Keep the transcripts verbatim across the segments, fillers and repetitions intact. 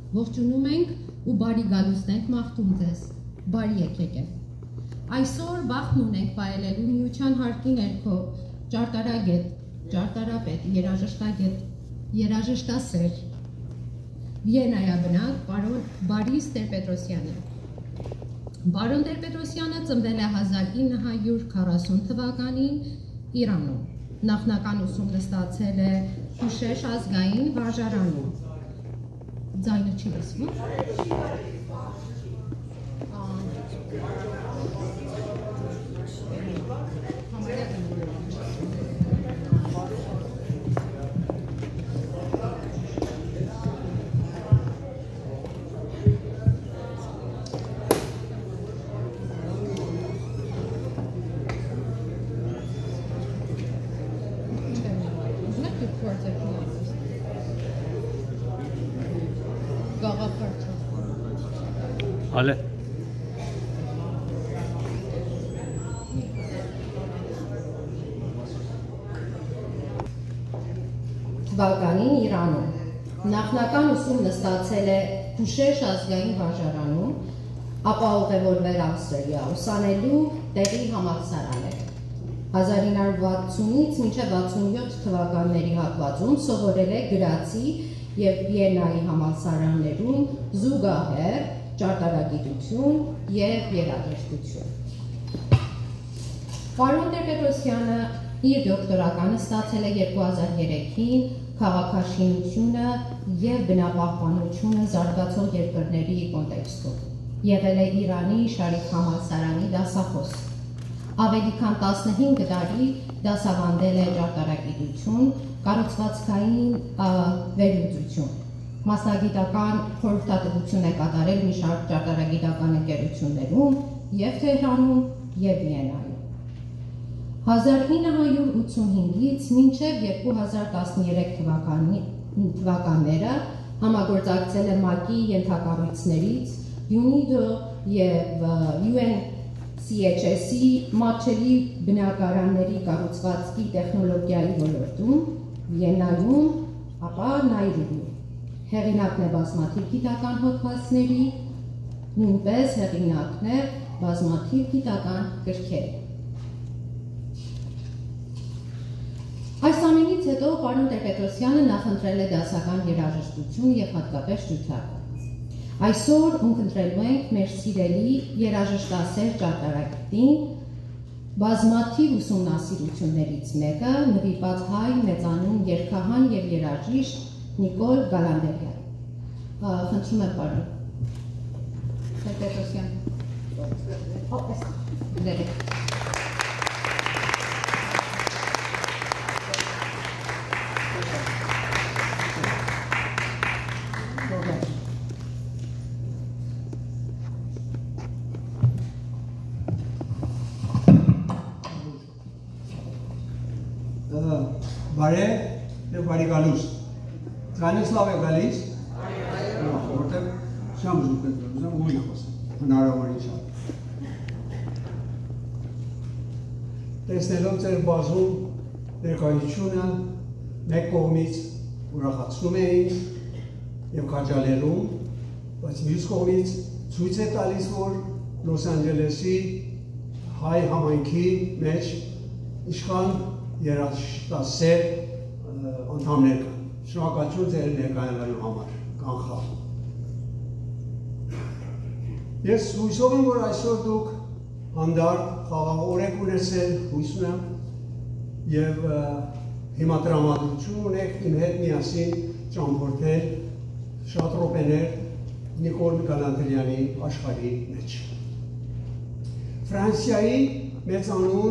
ողջունում ենք ու բարի գալուստ ենք մաղթում ձեզ, բարի եկեք է։ Այսօր բախտն ունենք պայելելու միության հարկի ներքո ճարտարագետ, ճարտարապետ, երաժշտագետ, երաժշտասեր, Վիենայաբնակ պարոն Baris DER-PETROSSIAN-ը։ Պարոն DER-PETROSSIAN-ը ծնվել է հազար ինը հարյուր քառասուն թվականին Իրանում, նախնական ուսումն ստացել է Հուշեշ ազգային վարժարանում։ Ձայնը չի լսվում։ Հալե։ Թվականին Իրանում, նախնական ուսումն ստացել է Հուշեշ ազգային վարժարանում, ապա ուղևորվել Ավստրիա, ուսանելու տեղի համալսարան է։ հազար ինը հարյուր վաթսունից մինչև վաթսունյոթ թվականների հատվածում սովորել է գրացի և Վիեննայի համալսարաններում զուգահեռ ճարտարագիտություն և երաժշտություն։ Պարոն DER-PETROSSIAN-ը իր դոկտորականը ստացել է երկու հազար երեքին քաղաքաշինությունը և բնապահպանությունը զարգացող երկրների կոնտեքստում։ Եղել է Իրանի Շարիֆ համալսարանի դասախոս։ Ավելի քան տասնհինգ տարի դասավանդել է ճարտարագիտություն, կառուցվածքային վերլուծություն։ Մասնագիտական խորհրդատվություն է կատարել մի շարք ճարտարագիտական ընկերություններում և Թեհրանում և Վիեննայում։ հազար ինը հարյուր ութսունհինգից մինչև երկու հազար տասներեք թվականները համագործակցել է ՄԱԿ-ի ենթակառույցներից ՅՈՒՆԻԴՕ և յու էն սի էչ էս-ի մատչելի բնակարանների կառուցվածքի տեխնոլոգիայի ոլորտում, Վիեննայում, ապա Նայրոբիում։ Հեղինակն է բազմաթիվ գիտական հոդվածների, նույնպես հեղինակն է բազմաթիվ գիտական գրքերի։ Այս ամենից հետո պարոն DER-PETROSSIAN-ը նախընտրել է դասական երաժշտություն և հատկապես ջութակը։ Այսօր ունկնդրելու ենք մեր սիրելի երաժշտասեր ճարտարագետին, բազմաթիվ ուսումնասիրություններից մեկը նվիրված հայ մեծանուն երգահան և երաժիշտ Nicol GALANDERIAN։ Խնդրում եմ պարոն DER-PETROSSIAN։ Դերեք։ Բարե և բարի գալուստ։ Ձայնս լավ է գալիս։ Որտեղ շամ զուտ է դրում, ույն խոսեմ, հնարավորին շատ։ Տեսնելով ձեր բազում ներկայությունը մեկ կողմից ուրախացնում էին և քաջալերում, բայց մյուս կողմից ցույց է տալիս, որ Լոս Անջելեսի հայ համայնքի մեջ իշխան երաժշտասեր անդամներ կան։ Շնորհակալություն ձեր ներկայանալու համար, կանխալ։ Ես հույսով եմ, որ այսօր դուք հանդարտ խաղաղ օրենք ունեցել, հույս ունեմ, և հիմա տրամադրություն ունեք իմ հետ միասին ճամփորդել շատ րոպեներ Nicol GALANDERIAN-ի աշխարհի մեջ։ Ֆրանսիայի մեծանուն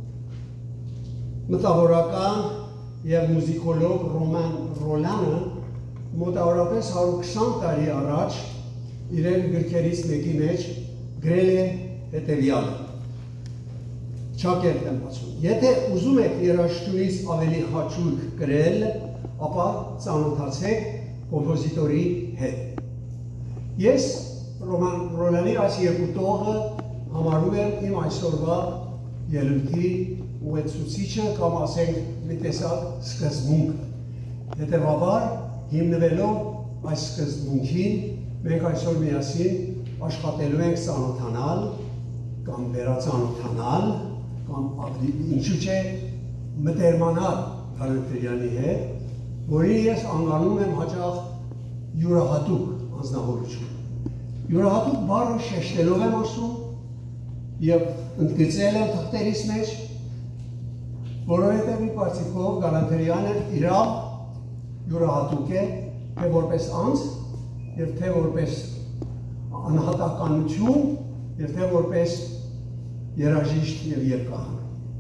մտավորական և մուզիկոլոգ Ռոման Ռոլանը մոտավորապես հարյուր քսան տարի առաջ իրեն գրքերից մեկի մեջ գրել է հետևյալը։ Չակերտ եմ բացում։ Եթե ուզում եք երաժշտությունից ավելի հաճույք կրել, ապա ծանոթացեք կոմպոզիտորի հետ։ Ես Ռոման Ռոլանի այս երկու տողը համարում եմ իմ այսօրվա ելույթի ուղեցուցիչը կամ ասենք մի տեսակ սկզբունքը։ Հետևաբար հիմնվելով այս սկզբունքին մենք այսօր միասին աշխատելու ենք ծանոթանալ կամ վերածանոթանալ կամ ինչու՞ չէ մտերմանալ Գալանդերյանի հետ, որին ես անվանում եմ հաճախ յուրահատուկ անձնավորություն։ Յուրահատուկ բառը շեշտելով եմ ասում եւ ընդգծել եմ թղթերիս մեջ, որովհետեւ մի կարծիքով Գալանդերյանը իրավ յուրահատուկ է թե որպես անձ եւ թե որպես անհատականություն եւ թե որպես երաժիշտ եւ երգահան։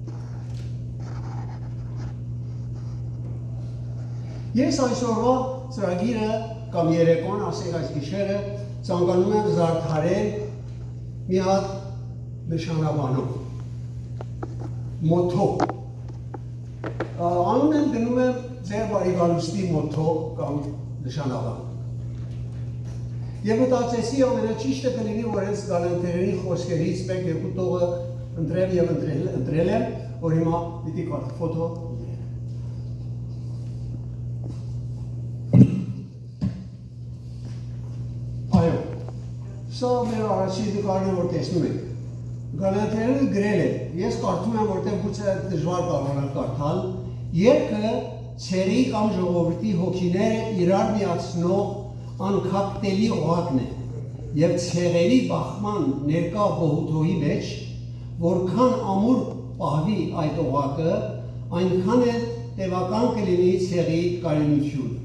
Ես այսօրվա ծրագիրը կամ երեկոն, ասենք այս գիշերը, ցանկանում եմ զարդարել մի հատ նշանաբանով, մոթո։ Անուն եմ դնում եմ ձեր բարիգալուստի մոթո կամ նշանաբան։ Եվ մտածեցի ամենաճիշտը կլինի, որ այս Գալանդերյանի խոսքերից մեկ երկու տողը ընտրել եւ ընտրել եմ, որ հիմա պիտի կարդա ֆոտո։ Այո, սա մեր առաջին նկարն է, որ տեսնում եք։ Գալանդերյանը գրել է, ես կարդում եմ, որտեղ գուցե դժվար կարողանալ կարդալ, երգը ցերի կամ ժողովրդի հոգիները իրար միացնող անքապտելի օղակն է եւ ցեղերի բախման ներկա բողոքոյի մեջ, որքան ամուր պահվի այդ օղակը, այնքան է տևական կլինի ցեղի կայունությունը։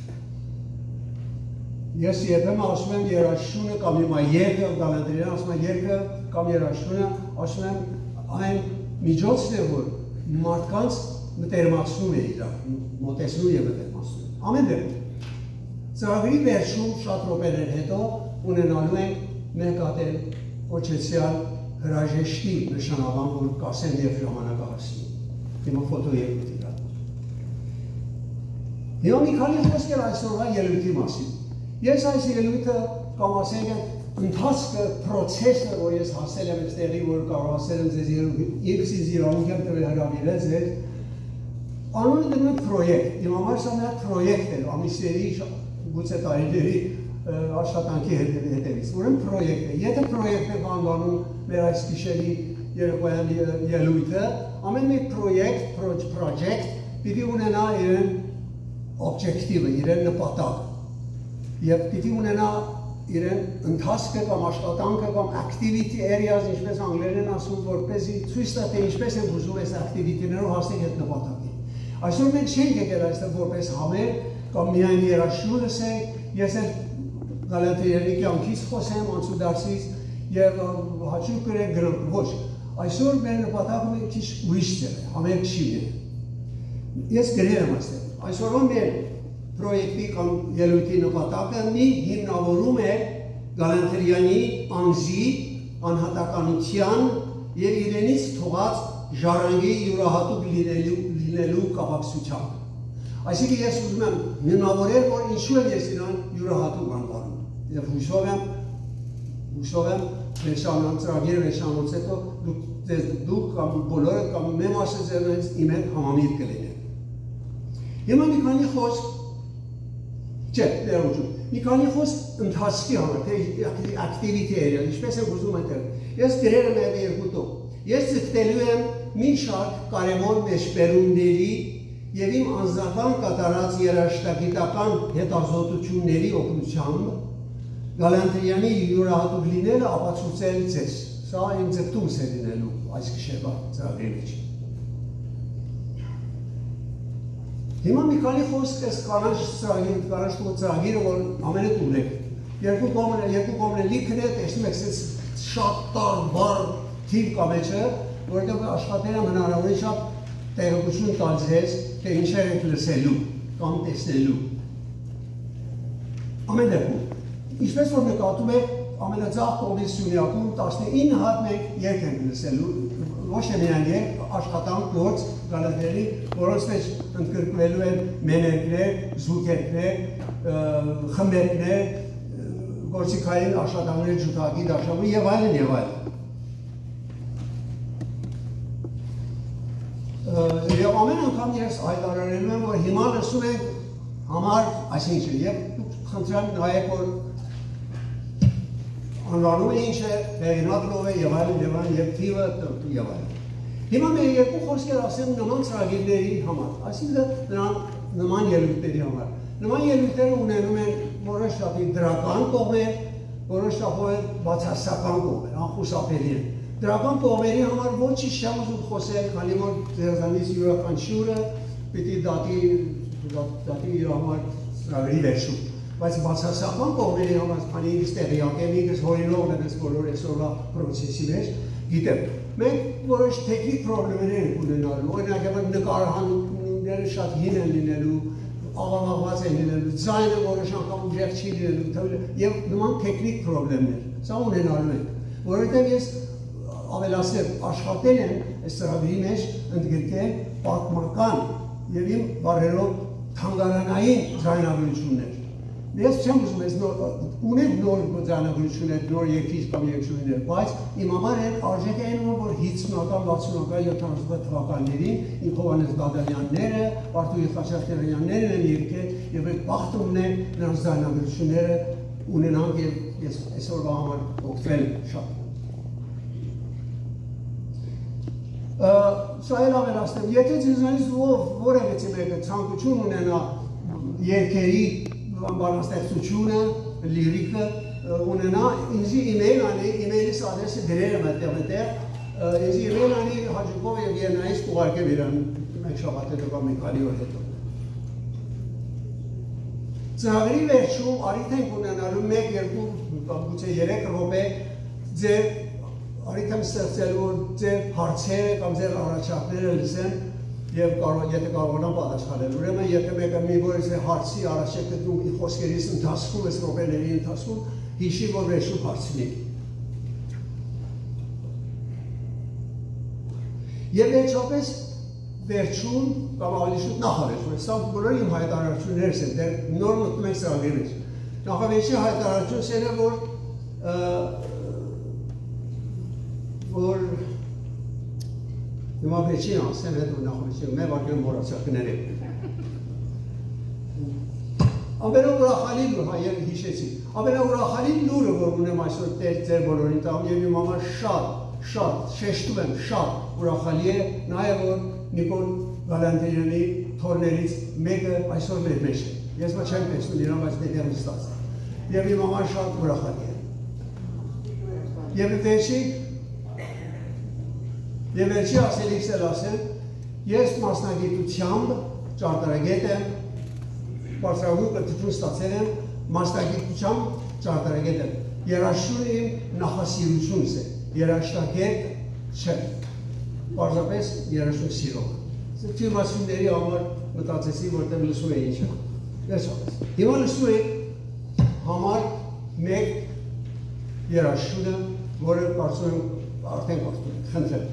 Ես երբեմն ասում եմ երաժշտությունը կամ հիմա երգը, Գալանդերյանը ասում է երգը կամ երաժշտությունը, ասում եմ այն միջոցն է, որ մարդկանց մտերմացնում է իրար, մոտեցնում եւ մտերմացնում։ Ամեն դեպքում ծրագրի վերջում շատ րոպեներ հետո ունենալու ենք մեկ հատ օչեցիալ հրաժեշտի նշանաբան, որ կասեմ եւ ժամանակը հասնի։ Հիմա ֆոտո երկու տիրա։ Հիմա մի քանի խոսքեր այսօրվա ելույթի մասին։ Ես այս ելույթը կամ ասենք ընթացքը, process-ը, որ ես հասել եմ այստեղի, որ կարողացել եմ ձեզ ինքս ինձ իրավունք եմ տվել հրավիրել ձեզ, անունը դնում եմ պրոյեկտ։ Իմ համար սա մի հատ պրոյեկտ է, ամիսների գուցե տարիների աշխատանքի հետևից, ուրեմն պրոյեկտ է։ Եթե պրոյեկտ է անվանում մեր այս գիշերի երեկոյան ելույթը, ամեն մի պրոյեկտ, project պիտի ունենա իրեն օբյեկտիվը, իրեն նպատակը եւ պիտի ունենա իրեն ընթացքը կամ աշխատանքը կամ activity areas, ինչպես անգլերեն ասում, որպեսզի ցույց տա թե ինչպես են ուզում այս activity-ներով հասնել այդ նպատակին։ Այսօր մենք չենք եկել այստեղ որպես համեր կամ միայն երաժշտություն լսենք, ես էլ Գալանդերյանի կյանքից խոսեմ, անցուդարձից եւ հաճույք կրեք գրեմ, ոչ։ Այսօր մեր նպատակը մի քիչ ուրիշ է, համեր չի է։ Ես գրել եմ այստեղ։ Այսօրվա մեր պրոյեկտի կամ ելույթի նպատակը մի հիմնավորում է Գալանդերյանի անձի, անհատականության եւ իրենից թողած ժառանգի յուրահատուկ լինելու կապակցությամբ։ Այսինքն ես ուզում եմ հիմնավորել, որ ինչու եմ ես իրան յուրահատուկ անվանում եւ հույսով եմ հույսով եմ վերջանալ ծրագիրը վերջանալուց հետո դուք կամ բոլորը կամ մեր մասը ձեզ իմ հետ համամիտ կլինեն։ Հիմա մի քանի խոսք Չէ, ներողություն, մի քանի խոսք ընթացքի համար, թե activity area, ինչպես եմ ուզում այնտեղ։ Ես գրել եմ այդ երկու տող։ Ես ձգտելու եմ մի շարք կարևոր մեջբերումների եւ իմ անձնական կատարած երաժշտագիտական հետազոտությունների օգնությամբ Գալանդերյանի յուրահատուկ լինելը ապացուցել ձեզ։ Սա իմ ձգտումս է լինելու այս գիշերվա ծրագրի մեջ։ Հիմա մի քանի խոսք էս կանաչ ծրագիր, կանաչ ծրագիրը, որ ամենը տունեք։ Երկու կողմը, երկու կողմը լիքն է, տեսնում եք, այս շատ տար բառ թիվ կա մեջը, որովհետև աշխատել եմ հնարավորին շատ տեղեկություն տալ ձեզ, թե ինչեր եք լսելու կամ տեսնելու։ Ամեն դեպքում, ինչպես որ նկատում եք, ամենածախ կողմից Սյունյակում տասնինը հատ մենք երգ ենք լսելու, ոչ թե միայն երգ, աշխատանք, գործ, Գալանդերյանի, որոնց մեջ ընդգրկվելու են մեներգներ, զուգերգներ, խմբերգներ, գործիքային աշխատանքներ, ջութակի դաշնամուր եւ այլն եւ այլն։ Եվ ամեն անգամ ես հայտարարելու եմ, որ հիմա լսում ենք համար, այսինքն, եւ խնդրեմ նայեք, որ անվանումը ինչ է, հեղինակն ով է, եւ այլն, եւ այլն, եւ թիվը եւ այլն։ Հիմա մեր երկու խոսքեր ասեմ նման ծրագիրների համար, այսինքն նրան նման ելույթների համար։ Նման ելույթները ունենում են որոշ չափի դրական կողմեր, որոշ չափով բացասական կողմեր, անխուսափելի են։ Դրական կողմերի համար ոչինչ չեմ ուզում խոսել, քանի որ ձեզանից յուրաքանչյուրը պիտի դատի դատի իր համար ծրագրի վերջում։ Բայց բացասական կողմերի համար, քանի ինձ տեղյակ եմ, ինքս հորինողն եմ այս բոլոր այսօրվա պրոցեսի մեջ, գիտեմ, մենք որոշ տեխնիկ պրոբլեմներ ենք ունենալու, օրինակ նկարահանումները շատ հին են լինելու, աղավաղված են լինելու, ձայնը որոշ անգամ ուժեղ չի լինելու, եւ նման տեխնիկ պրոբլեմներ, սա ունենալու ենք, որովհետեւ ես ավելացնել աշխատել եմ այս ծրագրի մեջ ընդգրկել պատմական եւ իմ բառերով թանգարանային ձայնագրություններ։ Ես չեմ ուզում ես ունենք նոր ձայնագրություններ, նոր երկիր կամ երկրություններ, բայց իմ համար են արժեք է eնում, որ հիսունական, վաթսունական, յոթանասունական թվականներին իմ Հովհաննես Բադալյանները, Վարդուհի Խաչատրյաններն են եկել եւ այդ բախտումն է նրանց ձայնագրությունները ունենանք եւ ես այսօրվա համար օգտվել շատ։ Սա էլ ավելացնեմ, եթե ձեզանից որևէ մեկը ցանկություն ունենա երկերի բանաստեղծությունը, լիրիկը ունենա, ինձ իմեյլ անի, իմեյլիս ադրեսը գրել եմ այդտեղ, ինձ իմեյլ անի Հաջիկով եւ Վիեննայից կուղարկեմ իրան մեկ շաբաթ կամ մի քանի օր հետո։ Ծրագրի վերջում առիթ ենք ունենալու մեկ, երկու կամ գուցե երեք րոպե ձեր առիթ եմ ստեղծելու, որ ձեր հարցերը կամ ձեր առաջարկները լսեմ եւ եթե կարողանամ պատասխանել։ Ուրեմն եթե մեկը մի որևէ հարցի առաջ է գտնում իր խոսքերից ընթացքում, այս րոպեների ընթացքում, հիշի, որ վերջում հարցնի։ Եվ վերջապես վերջում կամ ավելի շուտ նախավերջում, սա բոլորը իմ հայտարարություններս են, դեռ նոր մտնում ենք ծրագրի մեջ։ Նախավերջի հայտարարությունս է, որ որ հիմա վերջին ասեմ հետո նախորդին մեր վարկեն մոռացա կներեք։ Ամենաուրախալի լուրը հիշեցի։ Ամենաուրախալի լուրը, որ ունեմ այսօր ձեր բոլորին տամ եւ իմ համար շատ, շատ, շեշտում եմ, շատ ուրախալի է, նաեւ որ Նիկոլ Գալանդերյանի թորներից մեկը այսօր մեր մեջ է։ Ես մա չեմ տեսնում իրան, բայց դեռ նստած է։ Եվ իմ համար շատ ուրախալի է։ Եվ վերջի Եվ վերջի ասելիքս էլ ասեմ, ես մասնագիտությամբ ճարտարագետ եմ, բարձրագույն կրթություն ստացել եմ, մասնագիտությամբ ճարտարագետ եմ, երաժշտությունը իմ նախասիրությունս է, երաժշտագետ չեմ, պարզապես երաժշտություն սիրող։ Թիմասյունների համար մտածեցի, որտեղ լսում է ինչը։ Վերջապես։ Հիմա լսում է համար մեկ երաժշտությունը, որը կարծում եմ արդեն կարծում եմ, խնդրեմ։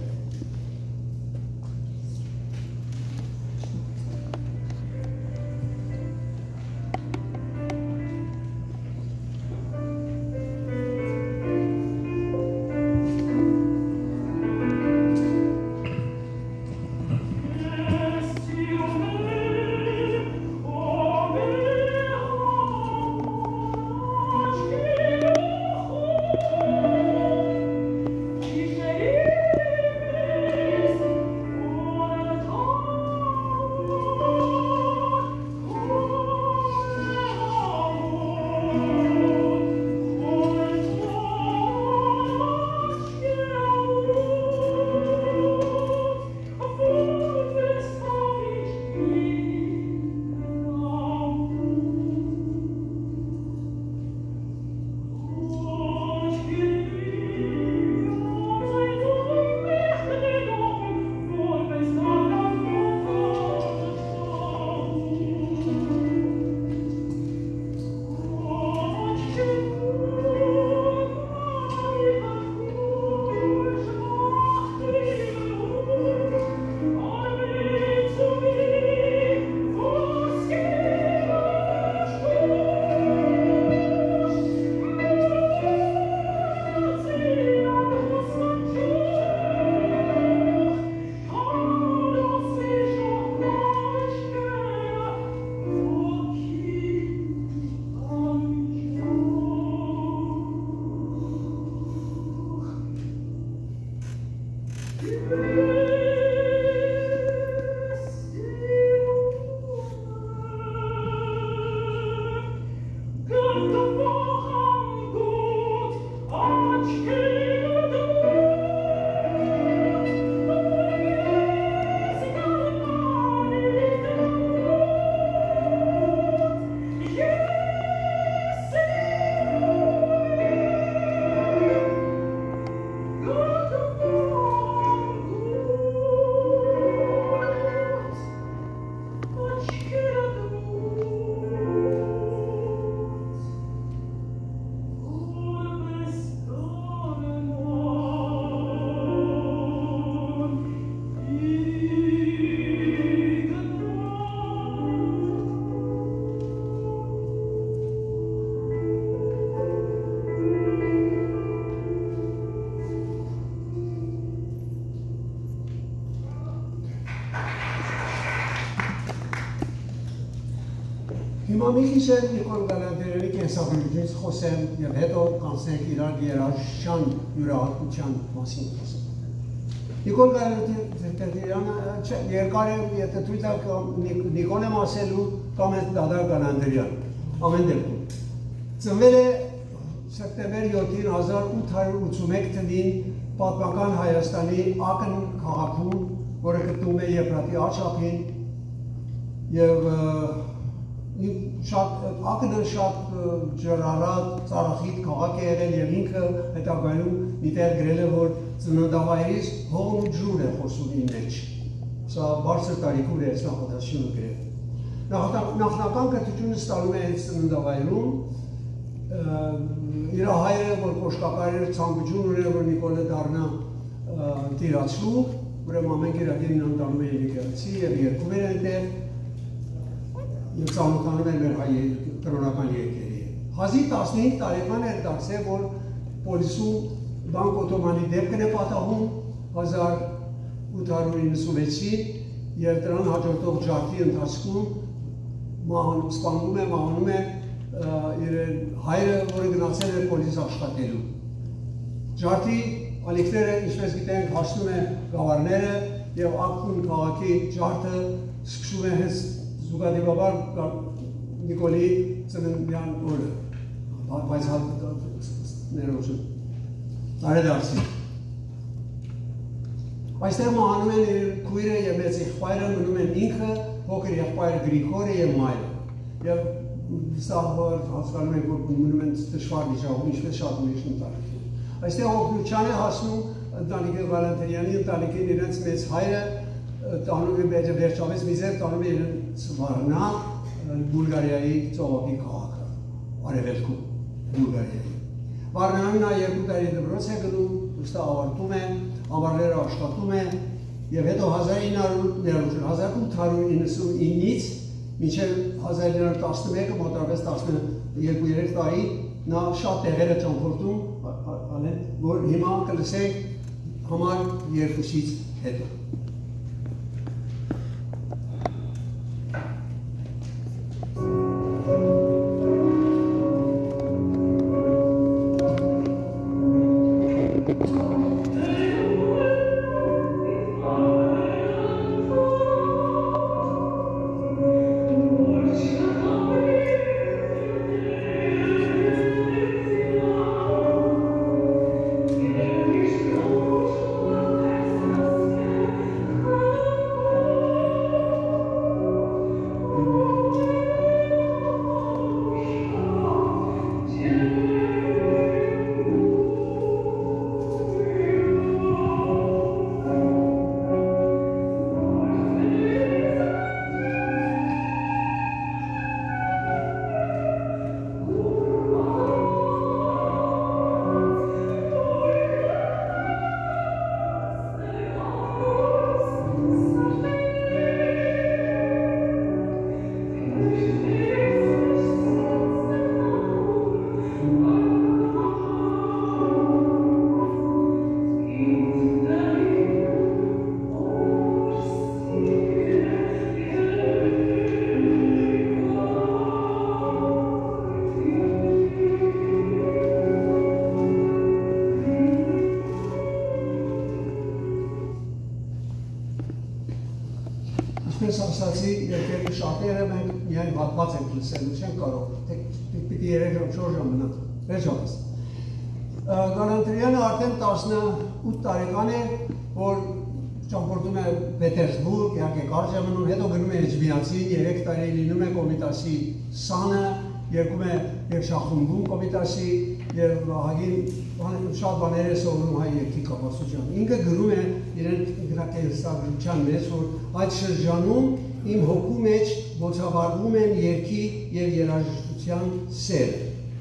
Հիմա մի քիչ էլ Նիկոլ Գալանդերյանի կենսագրությունից խոսեմ եւ հետո կանցնենք իրար երաժշտության յուրահատկության մասին խոսեմ։ Նիկոլ Գալանդերյանը երկար է, եթե թույլ տաք Նիկոլ եմ ասելու կամ էլ դադար Գալանդերյան, ամեն դեպքում։ Ծնվել է սեպտեմբեր յոթին հազար ութ հարյուր ութսունմեկ թվականին Պատմական Հայաստանի Ակն քաղաքում, որը գտնվում է Եփրատի արջափին եւ Ակնը շատ ջրառատ, ծառախիտ քաղաք է եղել եւ ինքը հետագայում միտեղ գրել է, որ ծննդավայրից հողն ու ջուրն է խոսում իր մեջ։ Սա բարձր տարիքում է այս նախադասությունը գրել։ Նախնական կրթությունը ստանում է հենց ծննդավայրում։ Իր հայրը, որ կոշկակար էր, ցանկություն ուներ, որ Նիկոլը դառնա տիրացու, ուրեմն ամեն գերագին ընտանում է եկեղեցի եւ երկում էր այնտեղ։ Եվ ծանոթանում էր մեր հայ կրոնական երկերի։ Հազիվ տասնհինգ տարեկան էր դարձել, որ պոլիսում Բանկ Օթոմանի դեպքն է պատահում հազար ութ հարյուր իննսունվեցին եւ դրան հաջորդող ջարդի ընթացքում սպանվում է, մահանում է իր հայրը, որը գնացել էր պոլիս աշխատելու։ Ջարդի ալիքները, ինչպես գիտենք, հասնում է գավառները եւ Ակուն քաղաքի ջարդը սկսում է հենց զուգադիպաբար Նիկոլի ծննդյան օրը, բայց ներողություն, տարեդարձի։ Այստեղ մահանում են իր քույրը եւ մեծ եղբայրը, մնում են ինքը, փոքր եղբայրը Գրիգորը եւ մայրը։ Եվ վստահ հասկանում ենք, որ մնում են դժվար վիճակում, ինչպես շատ ուրիշ ընտանիքներ։ Այստեղ օգնության է հասնում ընտանիքի Գալանդերյանի ընտանիքին իրենց մեծ հայրը տանում է վերջապես մի ձև տանում է իրենց Վարնա, Բուլգարիայի ծովափի քաղաքը, արևելքում Բուլգարիայի։ Վարնայում նա երկու տարի դպրոց է գնում, ուստա ավարտում է, ամառները աշխատում է եւ հետո հազար ութ հարյուր իննսունինից մինչև հազար ինը հարյուր տասնմեկը մոտավորապես տասներկու երեք տարի նա շատ տեղեր է ճամփորդում, որ հիմա կլսենք համար երկուսից հետո։ Ինչպես ասացի, երկերի շատերը մենք միայն հատված ենք լսելու, չենք կարող, պիտի երեք ժամ, չորս ժամ մնաց, վերջապես։ Գալանդերյանը արդեն տասնութ տարեկան է, որ ճամփորդում է Պետերսբուրգ, իհարկե կարճ է մնում, հետո գնում է Էջմիածին, երեք տարի լինում է Կոմիտասի սանը, երկում է երգչախմբում Կոմիտասի եւ հագին շատ բաներ է սովորում հայ երգի կապակցությամբ։ Ինքը գրում է իրեն գրակենսագրության մեջ, որ այդ շրջանում իմ հոգու մեջ ոցավարվում են երգի եւ երաժշտության սերը։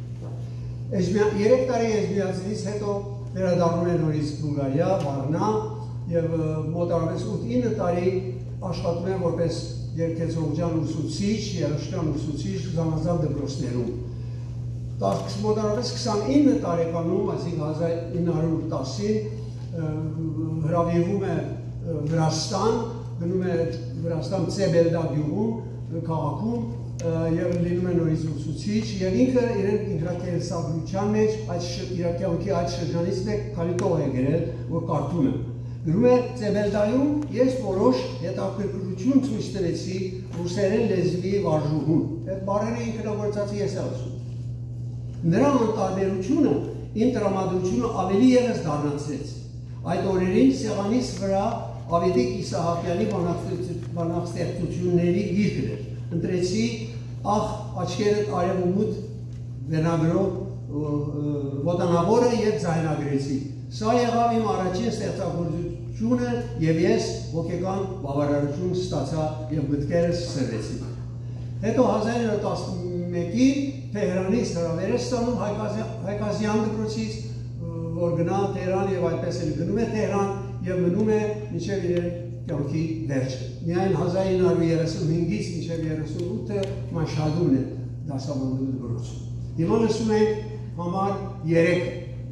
Երեք տարի Էջմիածինից հետո վերադառնում է նորից Բուլգարիա, Վարնա եւ մոտավորապես ութ-ինը տարի աշխատում է որպես երգեցողության ուսուցիչ, երաժշտության ուսուցիչ զանազան դպրոցներում։ Մոտավորապես քսանինը տարեկանում, այսինքն հազար ինը հարյուր տասին հրավիրվում է Վրաստան, գնում է Վրաստան Ծեբելդա գյուղում, քաղաքում եւ լինում է նորից ուսուցիչ եւ ինքը իրեն ինքնակերեսագրության մեջ այդ իր կյանքի այդ շրջանից մեկ քանի տող է գրել, որ կարդում եմ։ Գրում է Ծեբելդայում ես որոշ հետաքրքրություն ցույց տվեցի ռուսերեն լեզվի վարժուհուն։ Այդ բառերը ինքնագործածի ես եմ ասում։ Նրա անտարբերությունը իմ տրամադրությունը ավելի ևս դառնացրեց։ Այդ օրերին սեղանիս վրա Ավետիք Իսահակյանի բանաստեղծությունների գիրքն էր։ Ընտրեցի ախ աչքերդ արև ու մութ վերնագրով ոտանավորը և ձայնագրեցի։ Սա եղավ իմ առաջին ստեղծագործությունը և ես հոգեկան բավարարություն ստացա և մտքերս սրվեցի։ Հետո հազար ինը տասնմեկի Թեհրանից հրավեր է ստանում Հայկազյան դպրոցից, որ գնա Թեհրան և այդպես էլ գնում է Թեհրան և մնում է մինչև իրեն կյանքի վերջը։ Միայն հազար ինը հարյուր երեսունհինգից մինչև երեսունութը Մաշհադում է դասավանդում դպրոցում։ Հիմա լսում ենք համար երեքը։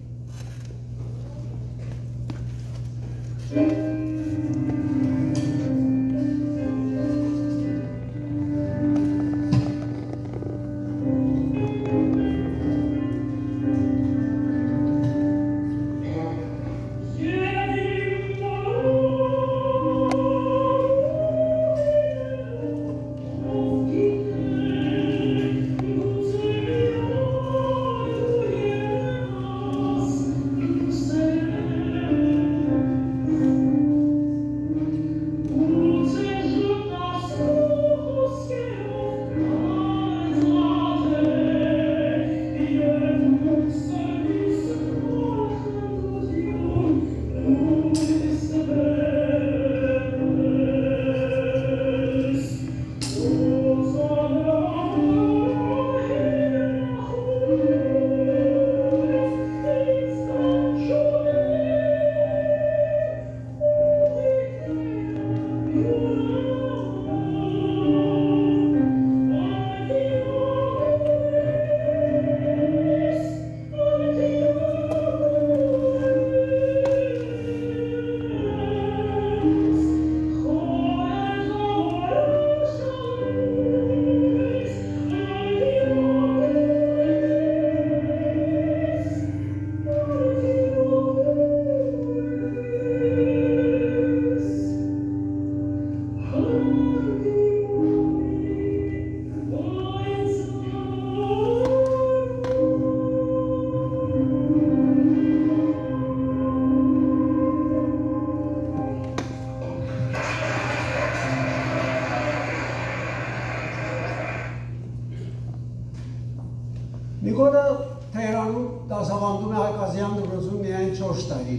Նիկոլը Թեհրանում դասավանդում է Հայկազյան դպրոցում միայն չորս տարի։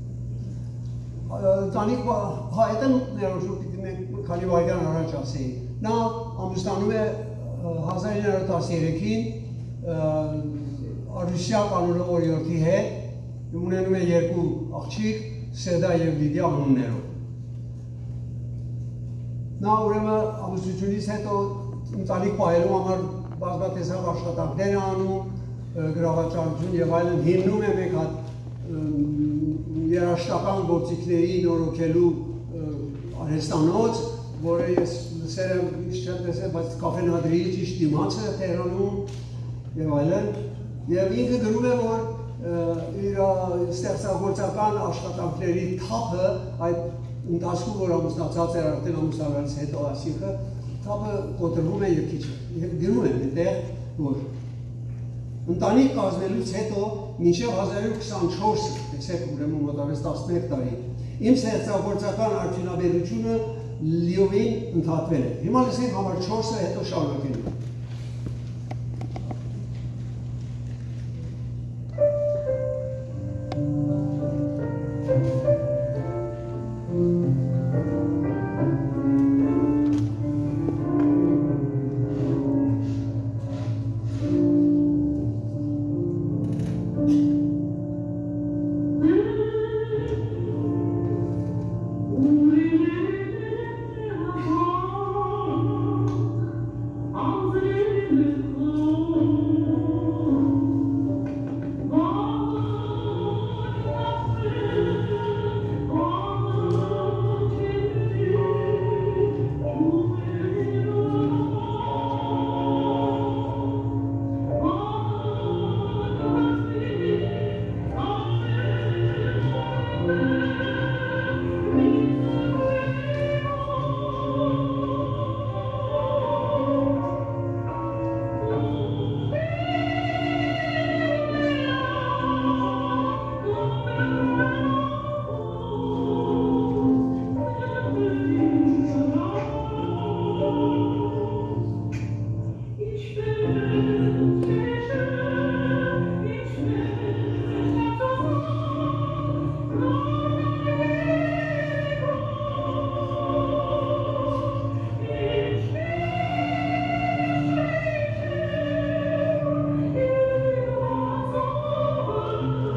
Տանիք հայտը ներոշում պիտի մենք քանի վայրկյան առաջ ասեի։ Նա ամուսնանում է հազար ինը հարյուր տասներեքին Արուսիա կանոնով օրիորդի հետ, ունենում է երկու աղջիկ, Սեդա և Լիդիա անուններով։ Նա ուրեմն ամուսնությունից հետո ընտանիք պահելու համար բազմատեսակ աշխատանքներ է անում, գրավաճառություն և այլն, հիմնում է մեկ հատ երաժշտական գործիքների նորոգելու արհեստանոց, որը ես լսել եմ, չեմ տեսել, բայց կաֆենադրիի ճիշտ դիմացը Թեհրանում և այլն, և ինքը գրում է, որ իր ստեղծագործական աշխատանքների թափը այդ ընթացքում, որ ամուսնացած էր արդեն ամուսնալուց հետո, այսինքն թափը կոտրվում է և քիչ է, և գրում են այդտեղ, որ ընտանիք կազմելուց հետո մինչև հազար ինը հարյուր քսանչորսը, տեսեք ուրեմն մոտավորապես տասնմեկ տարի, իմ ստեղծագործական արդյունաբերությունը լիովին ընդհատվել է։ Հիմա լսենք համար չորսը, հետո շարունակելու։ All the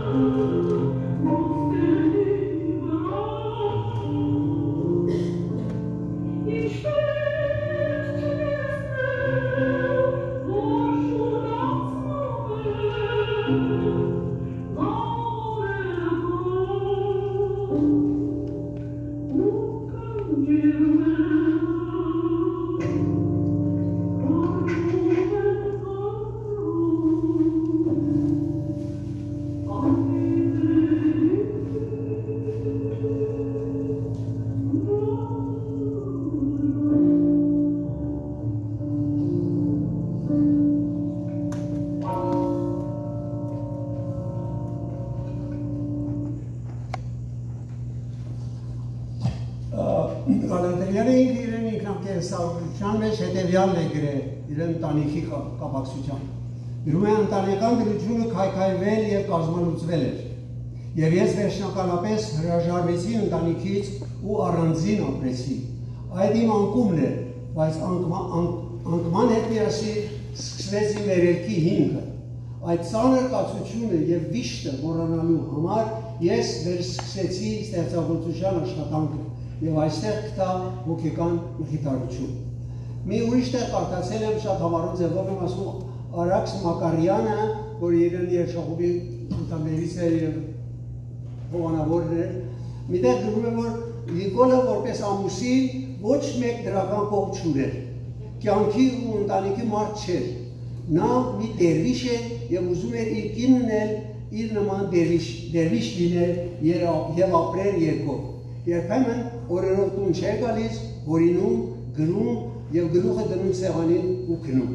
Գալանդերյանը ինքը իրեն ինքնակենսագրության մեջ հետևյալն է գրել իրեն ընտանիքի կապակցությամբ։ Գրում է ընտանեկան դրությունը քայքայվել և կազմալուծվել էր, և ես վերջնականապես հրաժարվեցի ընտանիքից ու առանձին ապրեցի։ Այդ իմ անկումն էր, բայց անկման հետ միասին սկսվեց իմ վերելքի հիմքը։ Այդ ծանր կացությունը և վիշտը մոռանալու համար ես վերսկսեցի ստեղծագործության աշխատանքը և այստեղ գտա հոգեկան մխիթարություն։ Մի ուրիշ տեղ կարդացել եմ շատ համառուն ձևով եմ ասում Արաքս Մակարյանը, որ իրեն երգչախումբի անդամներից էր և հովանավորն էր, մի տեղ գրում է, որ Նիկոլը որպես ամուսին ոչ մեկ դրական կողմ չուներ, կյանքի ու ընտանիքի մարդ չէր, նա մի դերվիշ էր և ուզում էր իր կինն էլ իր նման դերվիշ լիներ և ապրեր երկով։ Երբեմն օրերով տուն չէր գալիս, հորինում, գրում և գլուխը դնում սեղանին ու քնում։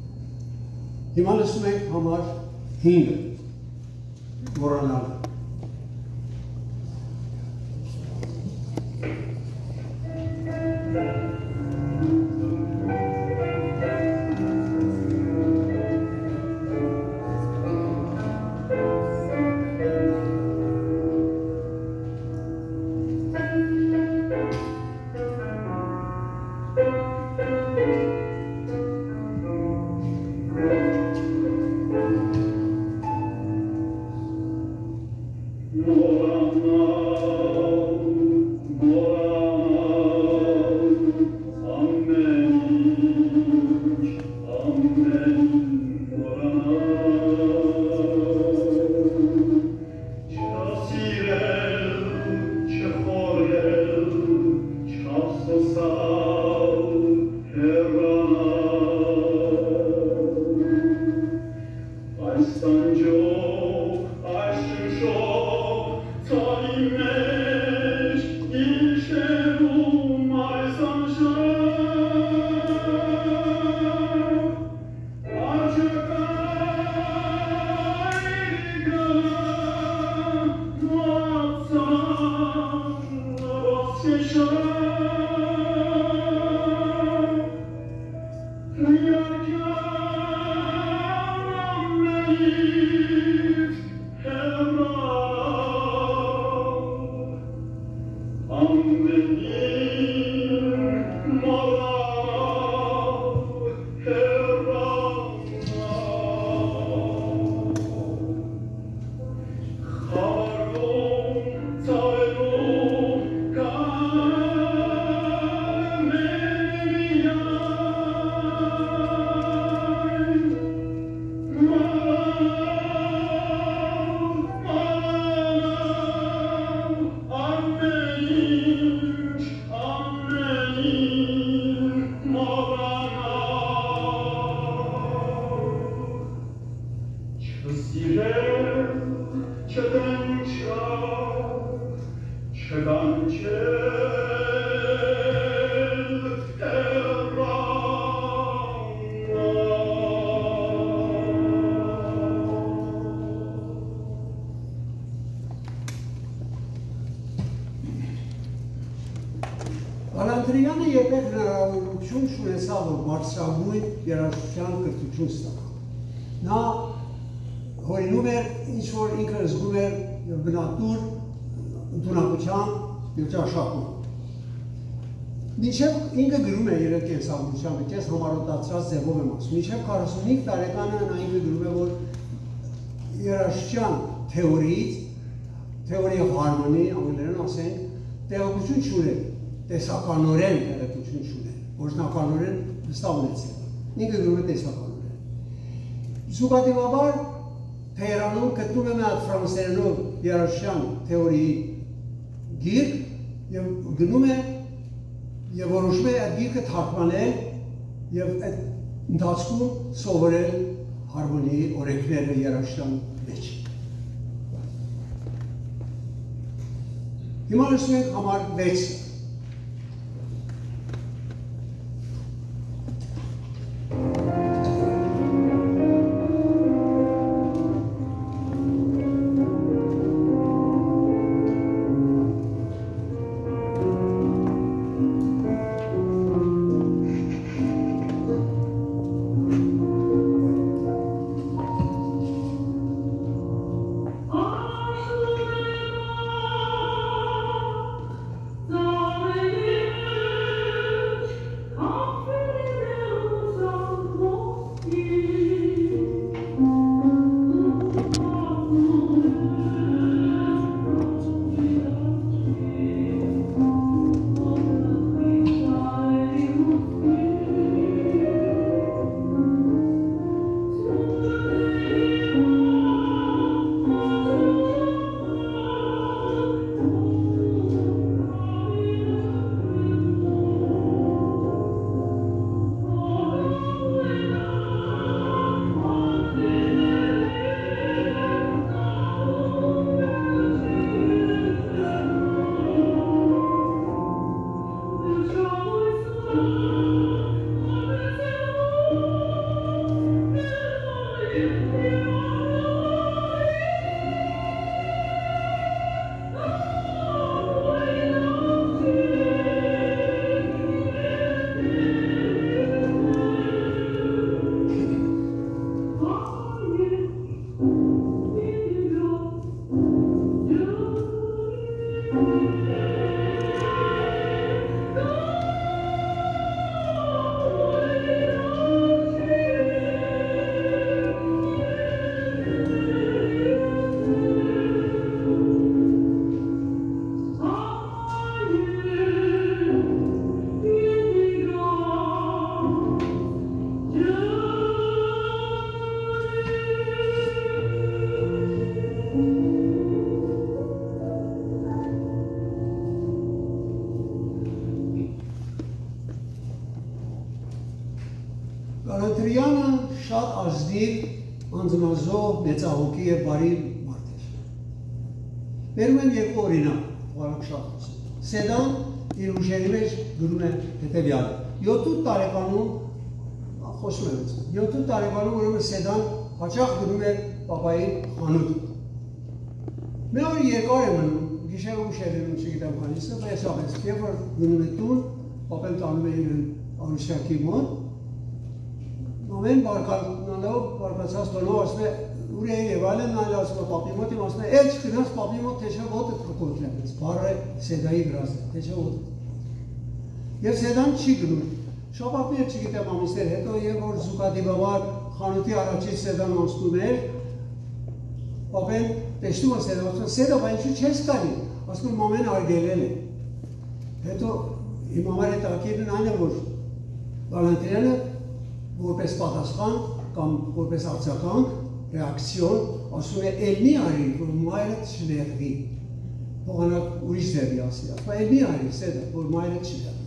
Հիմա լսում ենք համար հինգը, մոռանալը։ Գալանդերյանը երբեք հնարավորություն չունեցավ, որ բարձրագույն երաժշտության կրթություն ստանա։ Նա հորինում էր, ինչ-որ ինքը զգում էր բնատուր ընդունակության և ճաշակում։ Մինչև ինքը գրում է իր կենսագրությամբ, ես համառոտացրած ձևով եմ ասում, մինչև քառասունհինգ տարեկանը նա ինքը գրում է, որ երաժշտության թեորիից, թեորիա հարմոնի, անգլերեն ասենք, տեղեկություն չունեն, տեսականորեն տեղեկություն չունեն, գործնականորեն վստահ ունեցել, ինքը գրում է տեսականորեն։ Զուգադիվաբար Թեհրանում գտնում եմ այդ ֆրանսերենով երաժշտության թեորիի գիրք եւ գնում է եւ որոշում է այդ գիրքը թարգմանել եւ այդ ընթացքում սովորել հարմոնիի օրենքները երաժշտության մեջ։ Հիմա լսում ենք համար վեցը։ Գալանդերյանը շատ ազնիվ անձնազոհ մեծահոգի եւ բարի մարդ էր։ Բերում եմ երկու օրինակ, որոնք շատ խոսում։ Սեդան իր ուժերի մեջ գրում է հետեւյալը. յոթ տարեկանում խոսում եմ, յոթ տարեկանում ուրեմն Սեդան հաճախ գրում էր պապայի խանութ։ Մի օր երկար է մնում, գիշերը ուշ էր մնում, չգիտեմ քանիսը, բայց ապես երբ որ գնում է տուն, պապեն տանում է իր արուսյակի մոտ, ամեն բարգանալով, բարգացած տոնով ասում է, ուր է եւ այլն, այլ ասում է պապի մոտ, իմ ասում է, էլ չգնաս պապի մոտ, թե չէ ոտդ կկոտրես, բառը Սեդայի գրած է, թե չէ ոտդ։ Եվ Սեդան չի գնում, շաբաթներ չգիտեմ ամիսներ հետո, երբ որ զուգադիվաբար խանութի առաջից Սեդան անցնում էր, պապեն տեսնում է Սեդան, ասում է, Սեդա, բա ինչու չես գալի, ասում եմ ամեն արգելել է։ Հետո իմ համար հետաքրքիրն այն է, որ Գալանդերյանը որպես պատասխան կամ որպես արձագանք, ռեակցիոն, ասում է, էլ մի արի, որ մայրդ չներվի, փողանակ ուրիշ ձևի ասի, ասում է, էլ մի արի, Սեդա, որ մայրդ չներվի։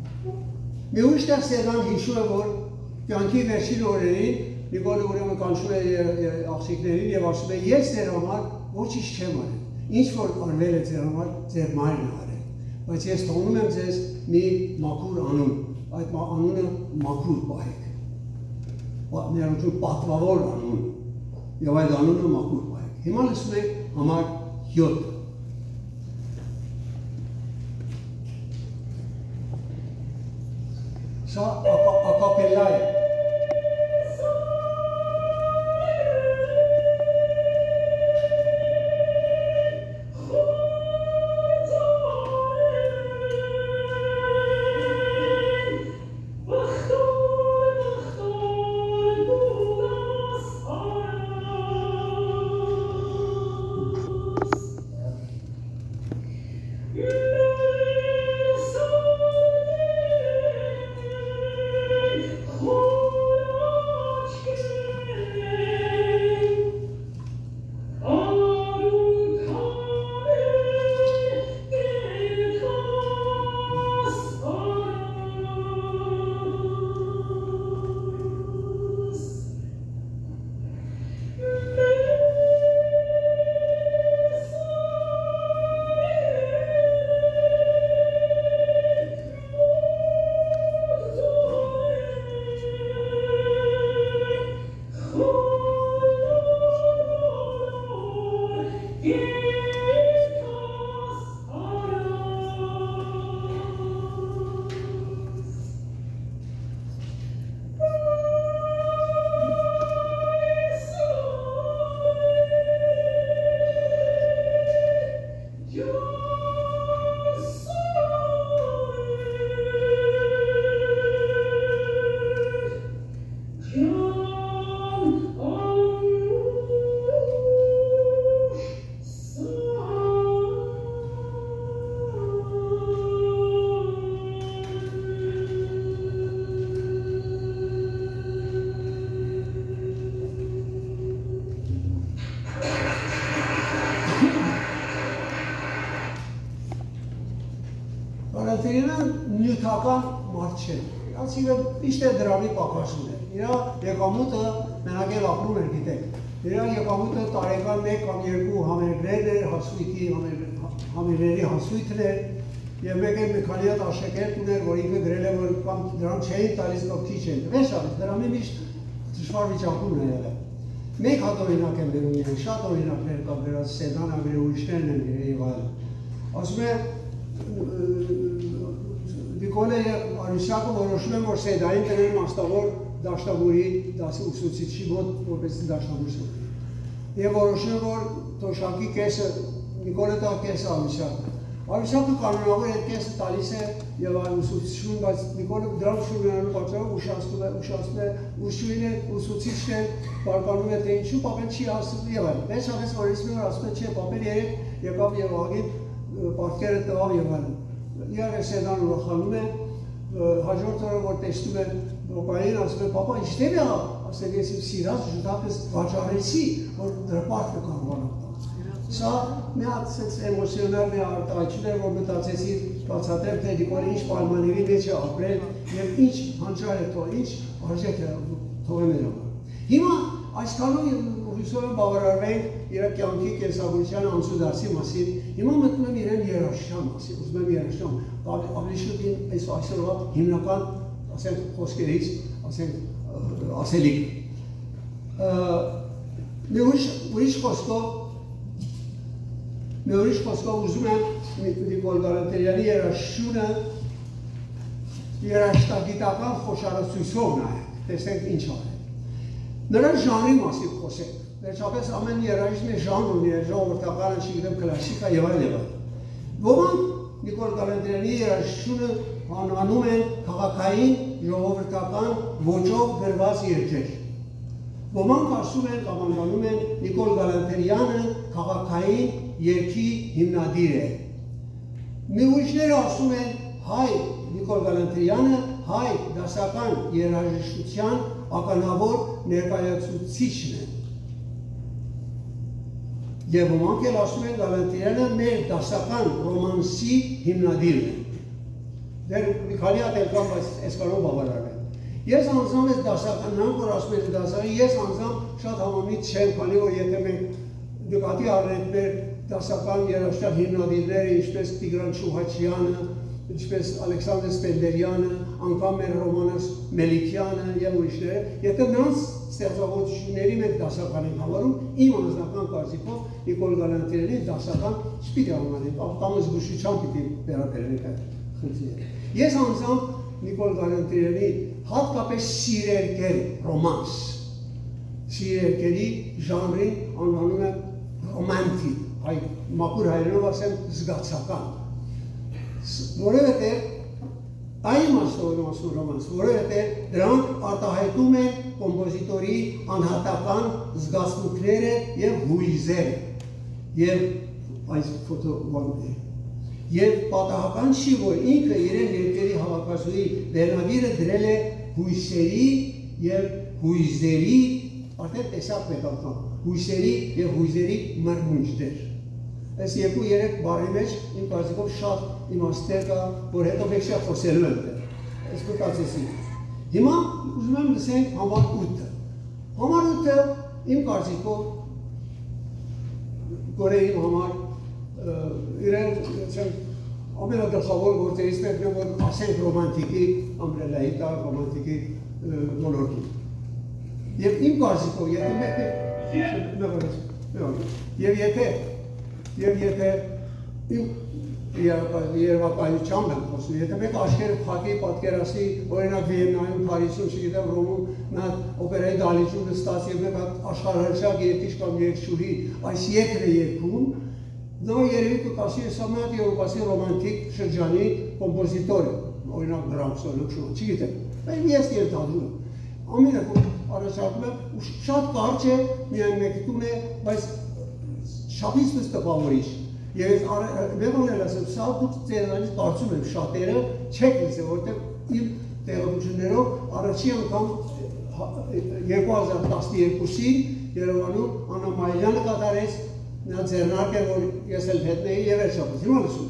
Մի ուրիշ տեղ Սեդան հիշում է, որ կյանքի վերջին օրերին Նիկոլը ուրեմն կանչում է աղջիկներին եւ ասում է, ես ձեր համար ոչինչ չեմ արել, ինչ որ արվել է ձեր համար, ձեր մայրն է արել, բայց ես թողնում եմ ձեզ մի մաքուր անուն, այդ անունը մաքուր պահեք, ներողություն պատվավոր անուն, եւ այդ անունը մաքուր պահեք։ Հիմա լսում եք համար յոթ։ Սա ակապելլա է։ Գալանդերյանը նյութական մարդ չէ, իրացիվը իշտ է դրամի պակաշուն է, իրա եկամուտը մենակ էլ ապրում էր գիտեք, իրա եկամուտը տարեկան մեկ կամ երկու համերգներն էր, հասույթի համերգների հասույթն էր, և մեկ էլ մի քանի հատ աշակերտ ուներ, որ ինքը գրել է, որ կամ դրամ չէին տալիս կամ քիչ են, վեշ արից, դրամի միշտ դժվար վիճակում է եղել։ Մեկ հատ օրինակ են վերում իրեն, շատ օրինակներ կա վերած Սեդանը, վեր ուրիշներն են եւ այլն։ Ասում է Նիկոլը եւ Արուսյակը որոշում են, որ Սեդային տնեն մասնավոր դաշտավորի ուսուցիչի մոտ որպես դաշտավոր։ Եվ որոշում են, որ թոշակի կեսը Նիկոլը տա կեսը Արուսյակը։ Արուսյակը կանոնավոր այդ կեսը տալիս է եւ այլ ուսուցիչում, բայց Նիկոլը դրան շուրնանալու պատճառով ուշացնում է, ուշացնում է, ուսուցիչն է, ուսուցիչն է, բարկանում է թե ինչու պապեն չի ասում եւ այլն։ Վերջ ամես օրից մի օր ասում է, չէ, պապեն երեք եկավ եւ աղին պատկերը տվավ եւ այլն։ Իհարկե Սեդան ուրախանում է, հաջորդ օրը որ տեսնում է Ռոպային, ասում է, պապա, ինչտեղ եղավ, ասել ես իմ սիրած ժուտակս վաճառեցի, որ դրպարտը կարողանամ տալ։ Սա մի հատ էմոցիոնալ մի արտահայտություն էր, որ մտածեցի բացատրեմ, թե Նիկոլը ինչ պայմանների մեջ է ապրել եւ ինչ հանճար է թող, ինչ արժեք է թողել էր համար։ Հիմա այսքանով հույսով եմ բավարարվենք իր կյանքի կենսագրության անցուդարձի մասին, հիմա մտնում եմ իրեն երաժշտության մասին, ուզում եմ երաժշտության, ավելի շուտ այս այսօրվա հիմնական, ասենք, խոսքերից, ասենք, ասելիք։ Մի ուրիշ խոսքով Մի ուրիշ խոսքով ուզում եմ Նիկոլ Գալանդերյանի երաժշտությունը երաժշտագիտական խոշորացույցով նայենք, տեսնենք ինչ արել։ Նրա ժանրի մասին խոսենք, վերջապես ամեն երաժիշտ մի ժանր ունի, ժողովրդականը, չգիտեմ, կլասիկա եւ այլ եւ այլ։ Ոմանք Նիկոլ Գալանդերյանի երաժշտությունը անվանում են քաղաքային ժողովրդական ոճով գրված երգեր։ Ոմանք ասում են կամ անվանում են Նիկոլ Գալանդերյանը քաղաքային երգի հիմնադիր է։ Մի ուրիշները ասում են հայ Նիկոլ Գալանդերյանը հայ դասական երաժշտության ականավոր ներկայացուցիչն է։ Եվ ոմանք էլ ասում են Գալանդերյանը մեր դասական ռոմանսի հիմնադիրն է։ Դեր մի քանի հատ էլ կան, բայց այսքանով բավարար է։ Ես անձամբ ես դասական, նրանք որ ասում են դասական, ես անձամբ շատ համամիտ չեմ, քանի որ եթե մենք նկատի առնենք մեր դասական երաժշտական հիմնադիրները, ինչպես Տիգրան Շուհաչյանը, ինչպես Ալեքսանդր Սպենդերյանը, անգամ մեր Ռոմանոս Մելիքյանը եւ ուրիշները, եթե նրանց ստեղծագործությունների մենք դասական ենք համարում, իմ անձնական կարծիքով Նիկոլ Գալանդերյանի դասական չպիտի համարենք, կամ զգուշությամբ պիտի վերաբերենք այդ խնդիրը։ Ես անձամբ Նիկոլ Գալանդերյանի հատկապես սիրերգեր ռոմանս, սիրերգերի ժանրին անվանում եմ ռոմանտիկ, հայ մաքուր հայերենով ասեմ զգացական, որովհետև այն իմաստով եմ ասում ռոմանս, որովհետև դրանք արտահայտում են կոմպոզիտորի անհատական զգացմունքները եւ հույզերը եւ այս ֆոտովոլները։ Եվ պատահական չի, որ ինքը իրեն երկերի հավաքածուի վերնագիրը դրել է հույսերի և հույզերի, արդեն տեսակ պետական, հույսերի և հույզերի մրմունջներ։ Այս երկու երեք բարի մեջ իմ կարծիքով շատ իմաստներ կա, որ հետո պետք է խոսելու եմ դեր։ Այս մտածեցի։ Հիմա ուզում եմ լսենք համար ութը։ Համար ութը իմ կարծիքով գորեի համար իրեն ամենագլխավոր գործերից մեկն է, որ ասենք ռոմանտիկի ամբրելայի տակ, ռոմանտիկի ոլորտում։ Եվ իմ կարծիքով, եթե մեկն է, և եթե Եվ եթե իմ երևակայությամբ եմ խոսում, եթե մեկ աշխերը փակի պատկերացնի, օրինակ Վիեննայում, Փարիզում, չգիտեմ, Ռոմում, նա օպերայի դահլիճում նստած եւ մեկ աշխարհահռչակ երգիչ կամ երգչուհի այս երգը երգում, նա երևի կասի, սա մի հատ եվրոպացի ռոմանտիկ շրջանի կոմպոզիտոր է, օրինակ Բրամսը, Լուքշո, չգիտեմ, բայց ես ենթադրում եմ, ամենը առաջարկում եմ, ու շատ կարճ է, միայն մեկտում է, բայց շապից մեզ տպավորիչ։ Եվ մեկ օնել ասեմ, սա դուք ծերանից կարծում եմ շատերը չեք լսել, որտեղ իմ տեղադրություններով առաջի անգամ երկու հազար տասներկուսին Երևանում Աննա Մայլյանը կատարեց, նա ձեռնարկ էր, որ ես էլ հետն էի եւ վերջապես, հիմա լսում։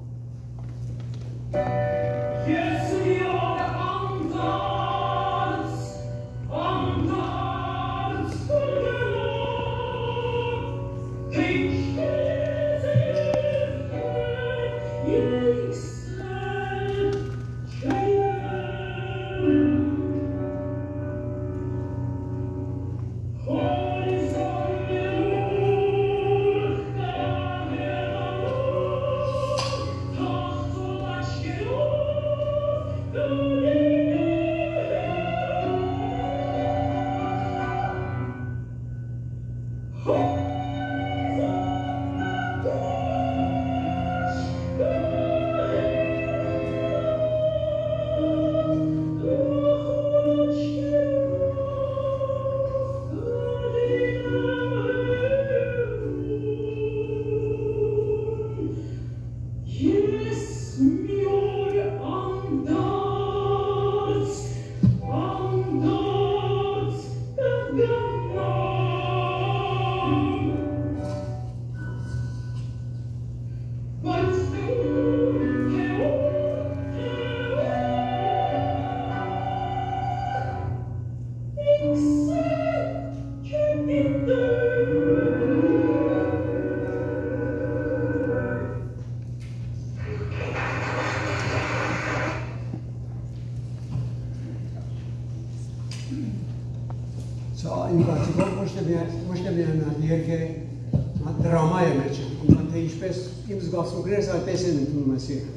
Զգացմունքներս այդպես են ընդունում այս երգը։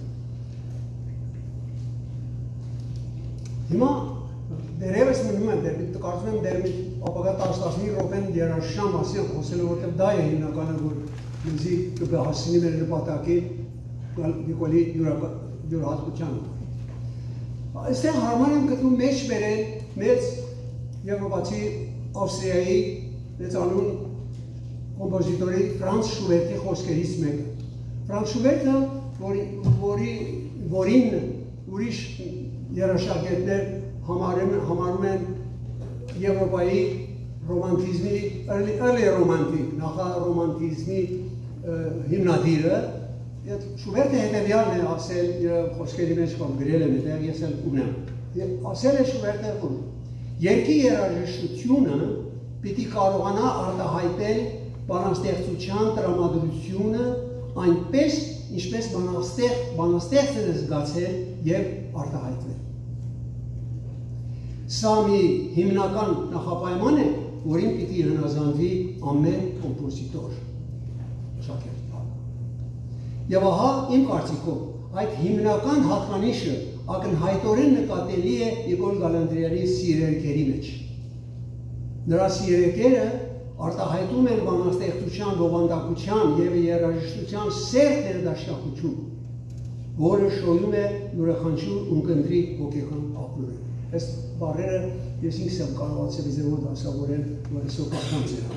Հիմա դերևս մնում եմ դեր, կարծում եմ դեր մի ապագա տասնհինգ րոպեն երաժշտության մասին խոսելու, որտեղ դա է հիմնականը, որ ինձի կհասցնի մեր նպատակին Նիկոլի յուրահատկությանը։ Այստեղ հարմար եմ գտնում մեջ բերել մեծ եվրոպացի Ավստրիայի մեծանուն կոմպոզիտորի Ֆրանց Շուբերտի խոսքերից մեկը։ Ֆրանց Շուբերտը, որին ուրիշ երաժշտագետներ համարում են Եվրոպայի ռոմանտիզմի, early romantic, նախառոմանտիզմի հիմնադիրը, Շուբերտը հետևյալն է ասել իր խոսքերի մեջ կամ գրել եմ այդտեղ, ես էլ ունեմ։ Ասել է Շուբերտը, որ երգի երաժշտությունը պիտի կարողանա արտահայտել բանաստեղծության տրամադրությունը այնպես, ինչպես բանաստեղծն է զգացել և արտահայտվել։ Սա մի հիմնական նախապայման է, որին պիտի հնազանդվի ամեն կոմպոզիտոր շակերտ։ Եվ ահա իմ կարծիքով, այդ հիմնական հատկանիշը ակնհայտորեն նկատելի է Նիկոլ Գալանդերյանի սիրերգերի մեջ։ Նրա սիրերգերը արտահայտում են բանաստեղծության, բովանդակության և երաժշտության սերտ ներդաշնակություն, որը շոյում է յուրաքանչյուր ունկնդրի հոգեկան աղբյուրը։ Այս բառերը ես ինքս եմ կարողացել իզերով դասավորել, որ այսօր կախանց էր։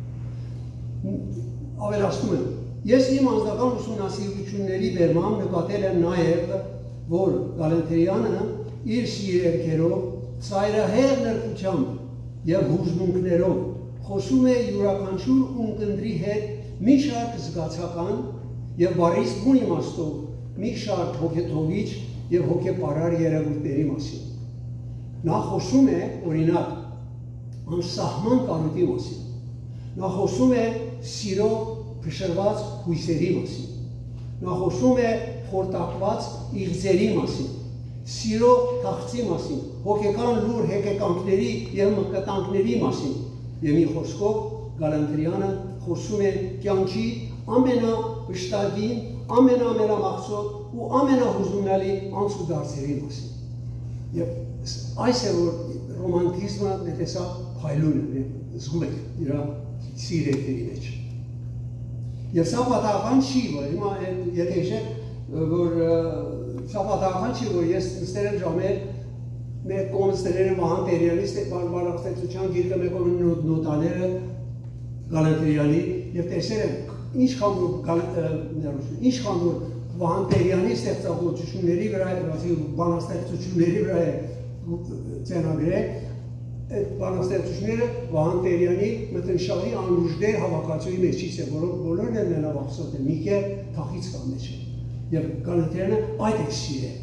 Ավելացնում եմ, ես իմ անձնական ուսումնասիրությունների բերմամբ նկատել եմ նաև, որ Գալանդերյանը իր սիրերգերով, ծայրահեղ նրբությամբ և հուզմունքներով խոսում է յուրաքանչյուր ունկնդրի հետ մի շարք զգացական և բառից բուն իմաստով մի շարք հոգեթովիչ և հոգեպարար երևույթների մասին։ Նա խոսում է, օրինակ, անսահման կարոտի մասին։ Նա խոսում է սիրո փշրված հույսերի մասին։ Նա խոսում է խորտակված իղձերի մասին, սիրո թախծի մասին, հոգեկան լուր հեկեկանքների և մկտանքների մասին։ Եվ մի խոսքով Գալանդերյանը խոսում է կյանքի ամենավշտագին, ամենամերամաղձոտ ու ամենահուզումնալի անցուդարձերի մասին։ Եվ այս է, որ ռոմանտիզմը նետեսա փայլուն է, զգում եք իր սիրեկների մեջ։ Եվ սա պատահական չի, որ հիմա եթե հիշեք, որ սա պատահական չի, որ ես նստել եմ ժամեր մեր կողմից դրել եմ Վահան Տերյանի բանաստեղծության գիրքը մեկով նոտաները Գալանդերյանի եւ տեսել եմ ինչքան որ ինչքան որ Վահան Տերյանի ստեղծագործությունների վրա է, բանաստեղծությունների վրա է ծենագրել, այդ բանաստեղծությունները Վահան Տերյանի մտնշաղի անուժդեր հավաքածուի մեջից է, որոնք բոլորն են մենավաղսոտ են, մի կեր թախից կան մեջ է։ Եվ Գալանդերյանը այդ է սիրել։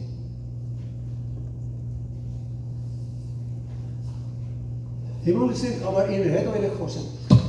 Հիմա լսենք համար ինը, հետո էլ է խոսեմ։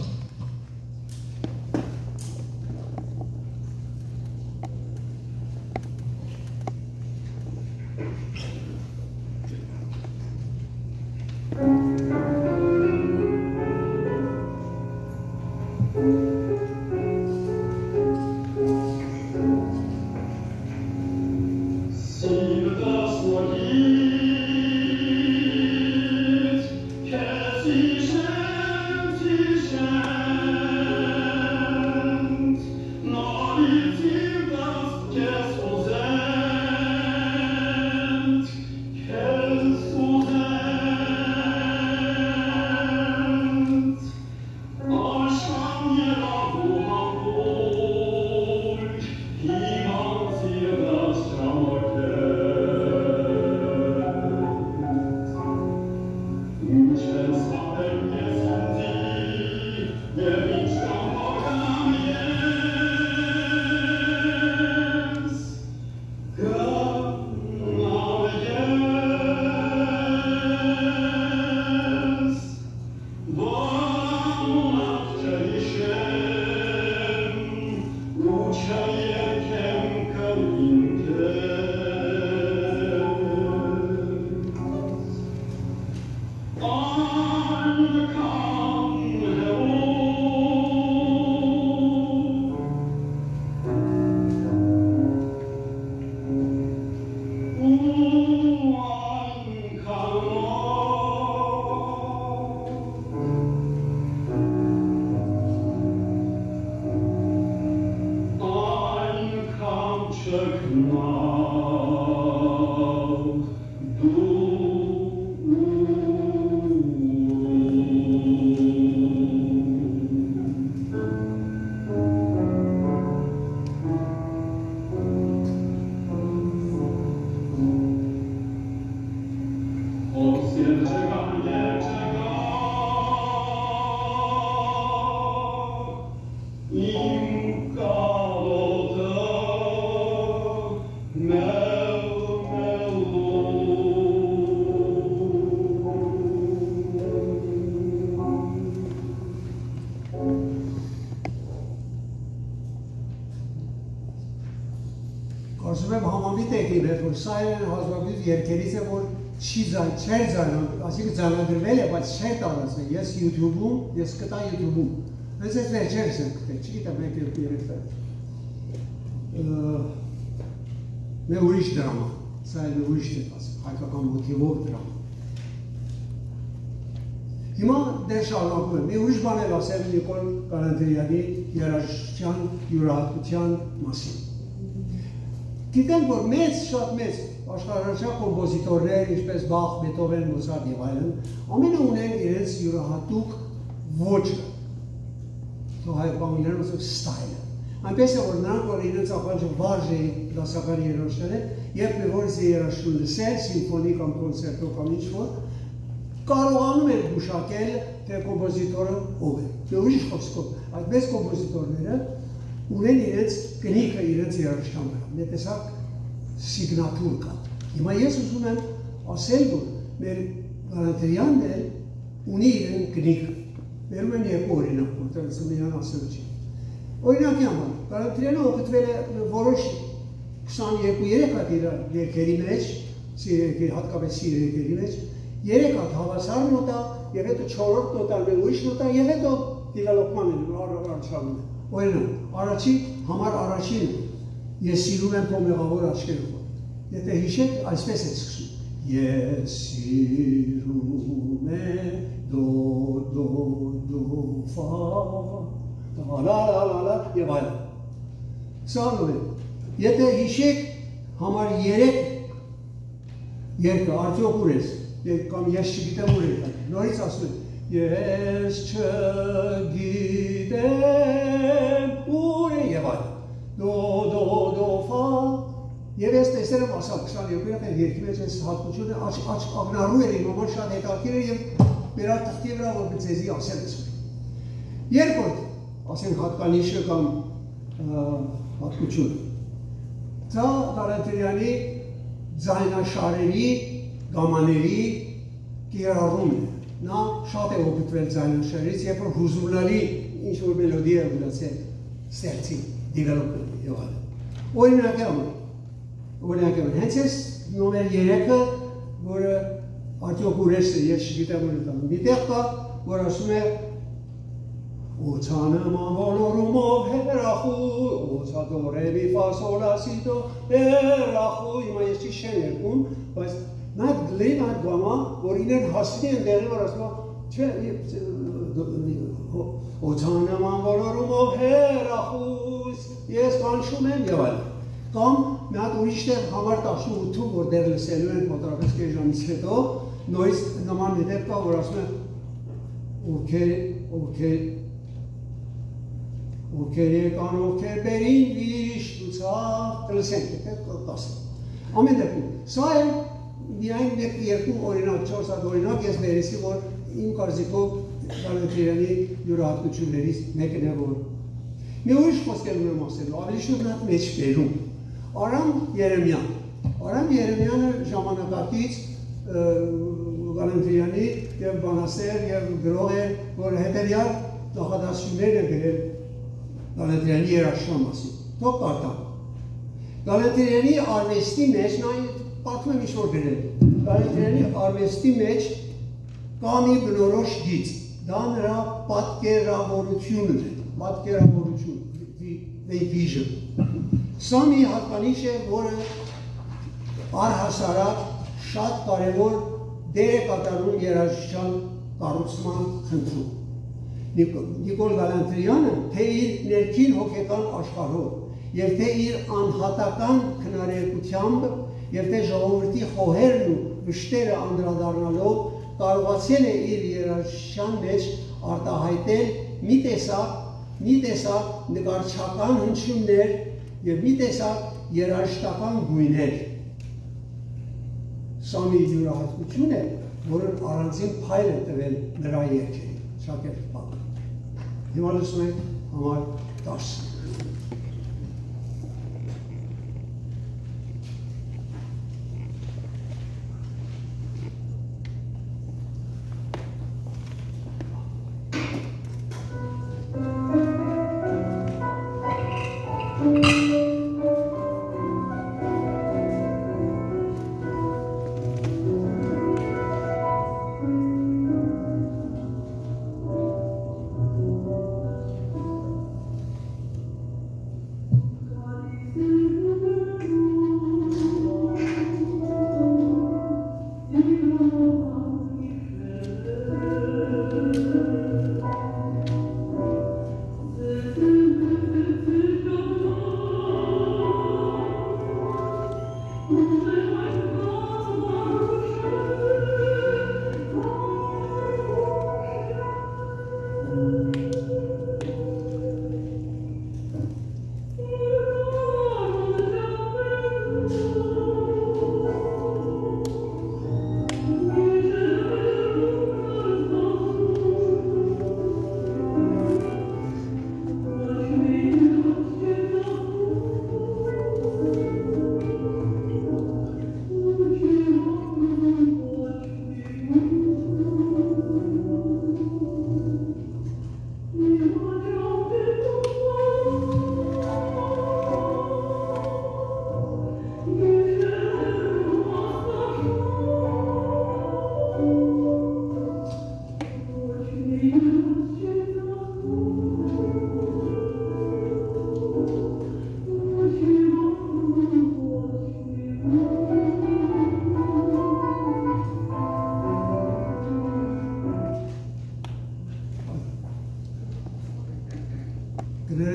Սա են հազվագյուտ երկերից է, որ չի ձայն, չեր ձայնան, ասիկը ձայնադրվել է, բայց չէր տարածվել, ես YouTube-ում, ես կտա YouTube-ում, ես ես վերջերս եմ կտել, չգիտեմ մեկ երբ երեկ տար։ Մե ուրիշ դրամա, սա է մե ուրիշ դեպ ասեմ, հայկական մոտիվով դրամա։ Հիմա դեր շարունակում եմ, մի ուրիշ բան էլ ասեմ Նիկոլ Գալանդերյանի երաժշտության յուրահատկության մասին։ Գիտենք, որ մեծ, շատ մեծ աշխարհահռչակ կոմպոզիտորներ, ինչպես Բախ, Բեթհովեն, Մոցարտ եւ այլն, ամենը ունեն իրենց յուրահատուկ ոճը, թող հայկականներն ասում ստայլը։ Այնպես է, որ նրանք, որ իրենց ականջը վարժ էին դասական երաժշտները, երբ մի որից է երաժշտություն լսել, սիմֆոնի կամ կոնցերտով կամ ինչ-որ, կարողանում են գուշակել, թե կոմպոզիտորը ով է։ Ուրիշ խոսքով, այդպես կոմպոզիտորները ունեն իրենց կնիքը իրենց երաժշտության վրա, մի տեսակ սիգնատուր կա։ Հիմա ես ուզում եմ ասել, որ մեր Գալանդերյանն էլ ունի իրեն կնիքը։ Վերում եմ երկու օրինակ, որտեղ միան ասելու չի։ Օրինակի համար, Գալանդերյանը օգտվել է որոշ քսաներկու երեք հատ իր երգերի մեջ, հատկապես իր երգերի մեջ, երեք հատ հավասար նոտա, եւ հետո չորրորդ նոտան ուրիշ նոտա, եւ հետո դիվելոպման են, առանցանում է։ Օրինակ, առաջի համար առաջին ես սիրում եմ քո մեղավոր աչքերով։ Եթե հիշեք, այսպես է սկսում. Ես սիրում եմ դո դո դո ֆա լա լա լա լա եւ այլն։ Սա նույն է։ Եթե հիշեք համար երեք երկը արդյոք ուր ես, կամ ես չգիտեմ ուր եկա, նորից ասում եմ, ես չգիտեմ ուր է եւ այլն, դո դո դո ֆա, եւ ես տեսել եմ ասալ քսաներկու երեք երկի մեջ այս հատկությունը աչ ակնառու էր իմ համար շատ հետաքրքիր էր եւ մեր արտղտի վրա որ ձեզի ասել ես։ Երկրորդ, ասենք հատկանիշը կամ հատկությունը, դա Գալանդերյանի ձայնաշարերի, գամաների կիրառումն է։ Նա շատ է օգտվել ձայնաշարից, երբ որ հուզումնալի ինչ-որ մելոդի է գնացել ստեղծի, դիվելոպմենտի եւ այլն։ Օրինակ եմ, օրինակ եմ, հենց ես նոմեր երեքը, որը արդյոք ուրես է, ես չգիտեմ որ տամ, մի տեղ կա, որ ասում է Օցանման ոլորումով հերախու, օցա դո ռե մի ֆա սոլ լա սի դո հերախու, հիմա ես չի շեն երկում, բայց նա գլին այդ գամա, որ իրեն հասնի են դեղի, որ ասում է, չէ, օցանման ոլորումով հերախու, ես կանշում եմ եւ այլն։ Կամ մի հատ ուրիշ տեղ համար տասնութում, որ դեռ լսելու են մոտավորապես կես ժամից հետո, նորից նման մի դեպք կա, որ ասում է, ովքեր, ովքեր ովքեր եկան, ովքեր բերին վիշտուցավ, կլսենք, եթե կասեմ։ Ամեն դեպքում, սա է միայն մեկ երկու օրինակ, չորս հատ օրինակ ես ներեցի, որ իմ կարծիքով Գալանդերյանի յուրահատկություններից մեկն է, որ մի ուրիշ խոսքեր ունեմ ասելու, ավելի շուտ նա մեջ բերում։ Արամ Երեմյան։ Արամ Երեմյանը ժամանակակից Գալանդերյանի եւ բանասեր եւ գրող է, որ հետեւյալ նախադասություններ է գրել Գալանդերյանի երաժշտության մասին։ Թող կարդամ։ Գալանդերյանի արվեստի մեջ, նա պատմում եմ ինչ-որ գրել, Գալանդերյանի արվեստի մեջ կա մի բնորոշ գիծ, դա նրա պատկերավորությունն է, պատկերավորություն, vision։ Սա մի հատկանիշ է, որը առհասարակ շատ կարևոր դեր է կատարում երաժշտության կառուցման խնդրում։ Նիկոլ Գալանդերյանը թե իր ներքին հոգեկան աշխարհով եւ թե իր անհատական քնարերգությամբ եւ թե ժողովրդի խոհերն ու վշտերը անդրադառնալով կարողացել է իր երաժշտության մեջ արտահայտել մի տեսակ, մի տեսակ նկարչական հնչյուններ եւ մի տեսակ երաժշտական գույներ։ Սա մի յուրահատկություն է, որը առանձին փայլ է տվել նրա երգերին, շակերտ բան։ Հիմա լսում ենք համար տասը։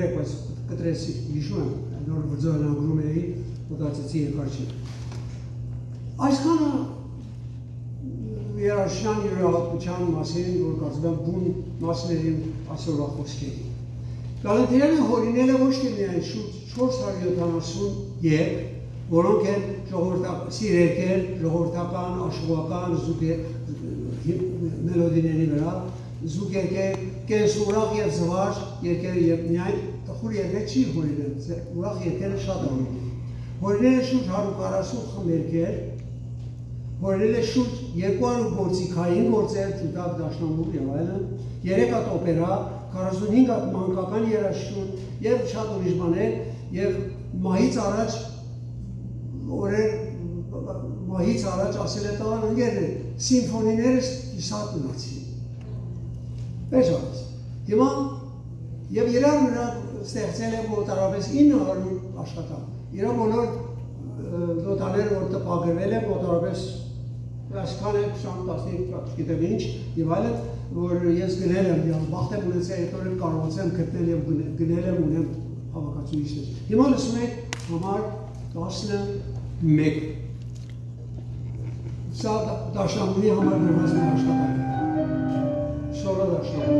երեք, բայց կտրեցի, հիշում եմ, նոր վրձովենագրում էի, մտածեցի երկար չի։ Այսքանը երաշնան յուրահատկության մասին, որ կարծում եմ բուն մասներին այսօրվա խոսքերի։ Գալանդերյանը հորինել է ոչ թե միայն շուրջ չորս հարյուր յոթանասուն երգ, որոնք են սիրերգեր, ժողովրդական, աշխուհական, մելոդիների վրա, զուգերգեր, կենսուրախ և զվարճ երկերը և միայն տխուր երկեր չի հորինել, ուրախ երկերը շատ հորինել։ Հորինել է շուրջ հարյուր քառասուն խմբերգեր, հորինել է շուրջ երկու հարյուր գործիքային գործեր, ջութակ, դաշնամուր և այլն, երեք հատ օպերա, քառասունհինգ հատ մանկական երաժշտություն և շատ ուրիշ բաներ և մահից առաջ օրեր մահից առաջ ասել է տղան ընկերներ, սիմֆոնիներս կիսատ մնացին։ Պես արեց։ Հիմա և իրար վրա ստեղծել է մոտարապես ինը հարյուր աշխատանք։ Իրա բոլոր նոտաները, որ տպագրվել է, մոտարապես այսքան է քսան տասնհինգ գիտեմ ինչ և այլն, որ ես գնել եմ, բախտ եմ ունեցել, հետո էլ կարողացել եմ գտնել և գնել եմ ունեմ հավաքածուիցներ։ Հիմա լսում եք համար տասնմեկ։ Սա դաշնամուրի համար գրված մի աշխատանք է։ Սոլո դաշնամուր։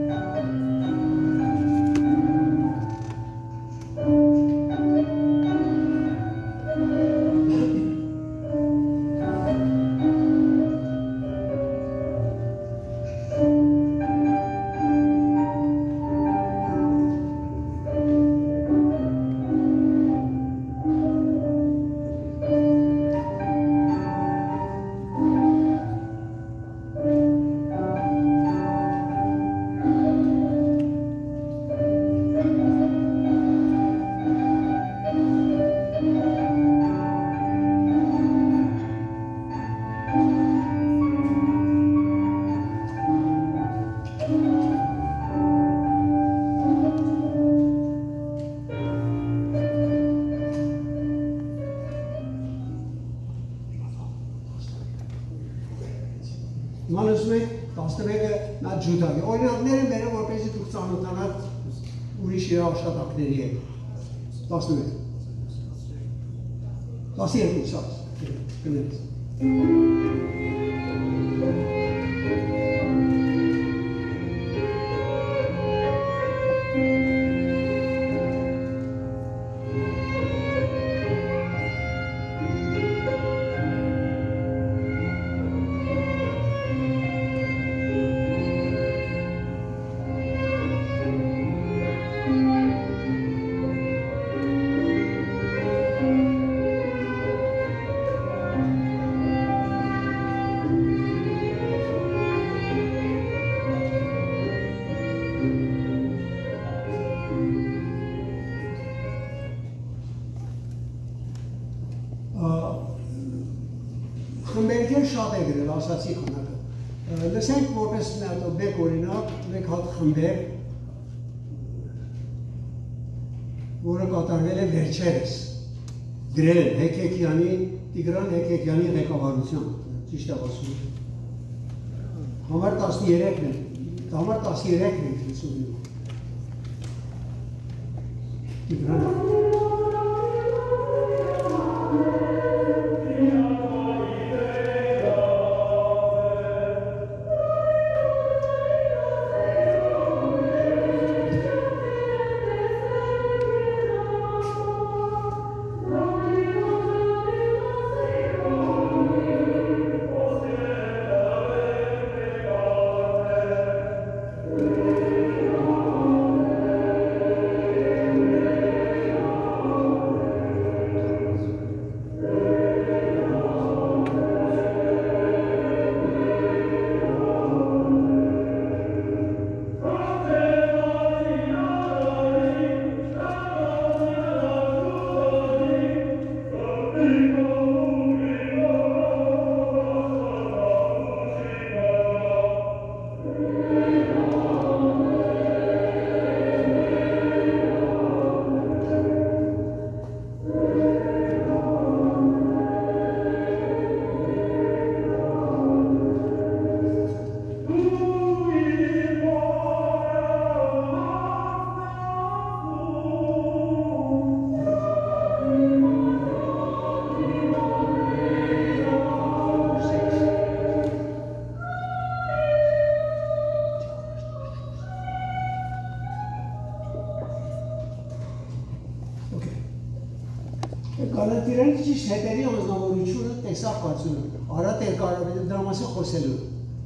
Օրինակներ են բերել, որպեսզի դուք ծանոթանաք ուրիշ աշխատանքների հետ։ տասնմեկ։ տասներկու սած կներես։ Խմբերգեր շատ է գրել, ասացի խանակը։ Լսենք որպես մեկ օրինակ, մեկ հատ խմբեր, որը կատարվել է վերջերս, գրել են Հեքեքյանի, Տիգրան Հեքեքյանի ղեկավարությամբ, ճիշտ է ասում։ Համար տասներեքն է, համար տասներեքն է լսում։ Տիգրան Գալանդերյանի ճիշտ հետերի անձնավորությունը տեսավ կացումը, Արարատ երկարավետը դրա մասին խոսելու։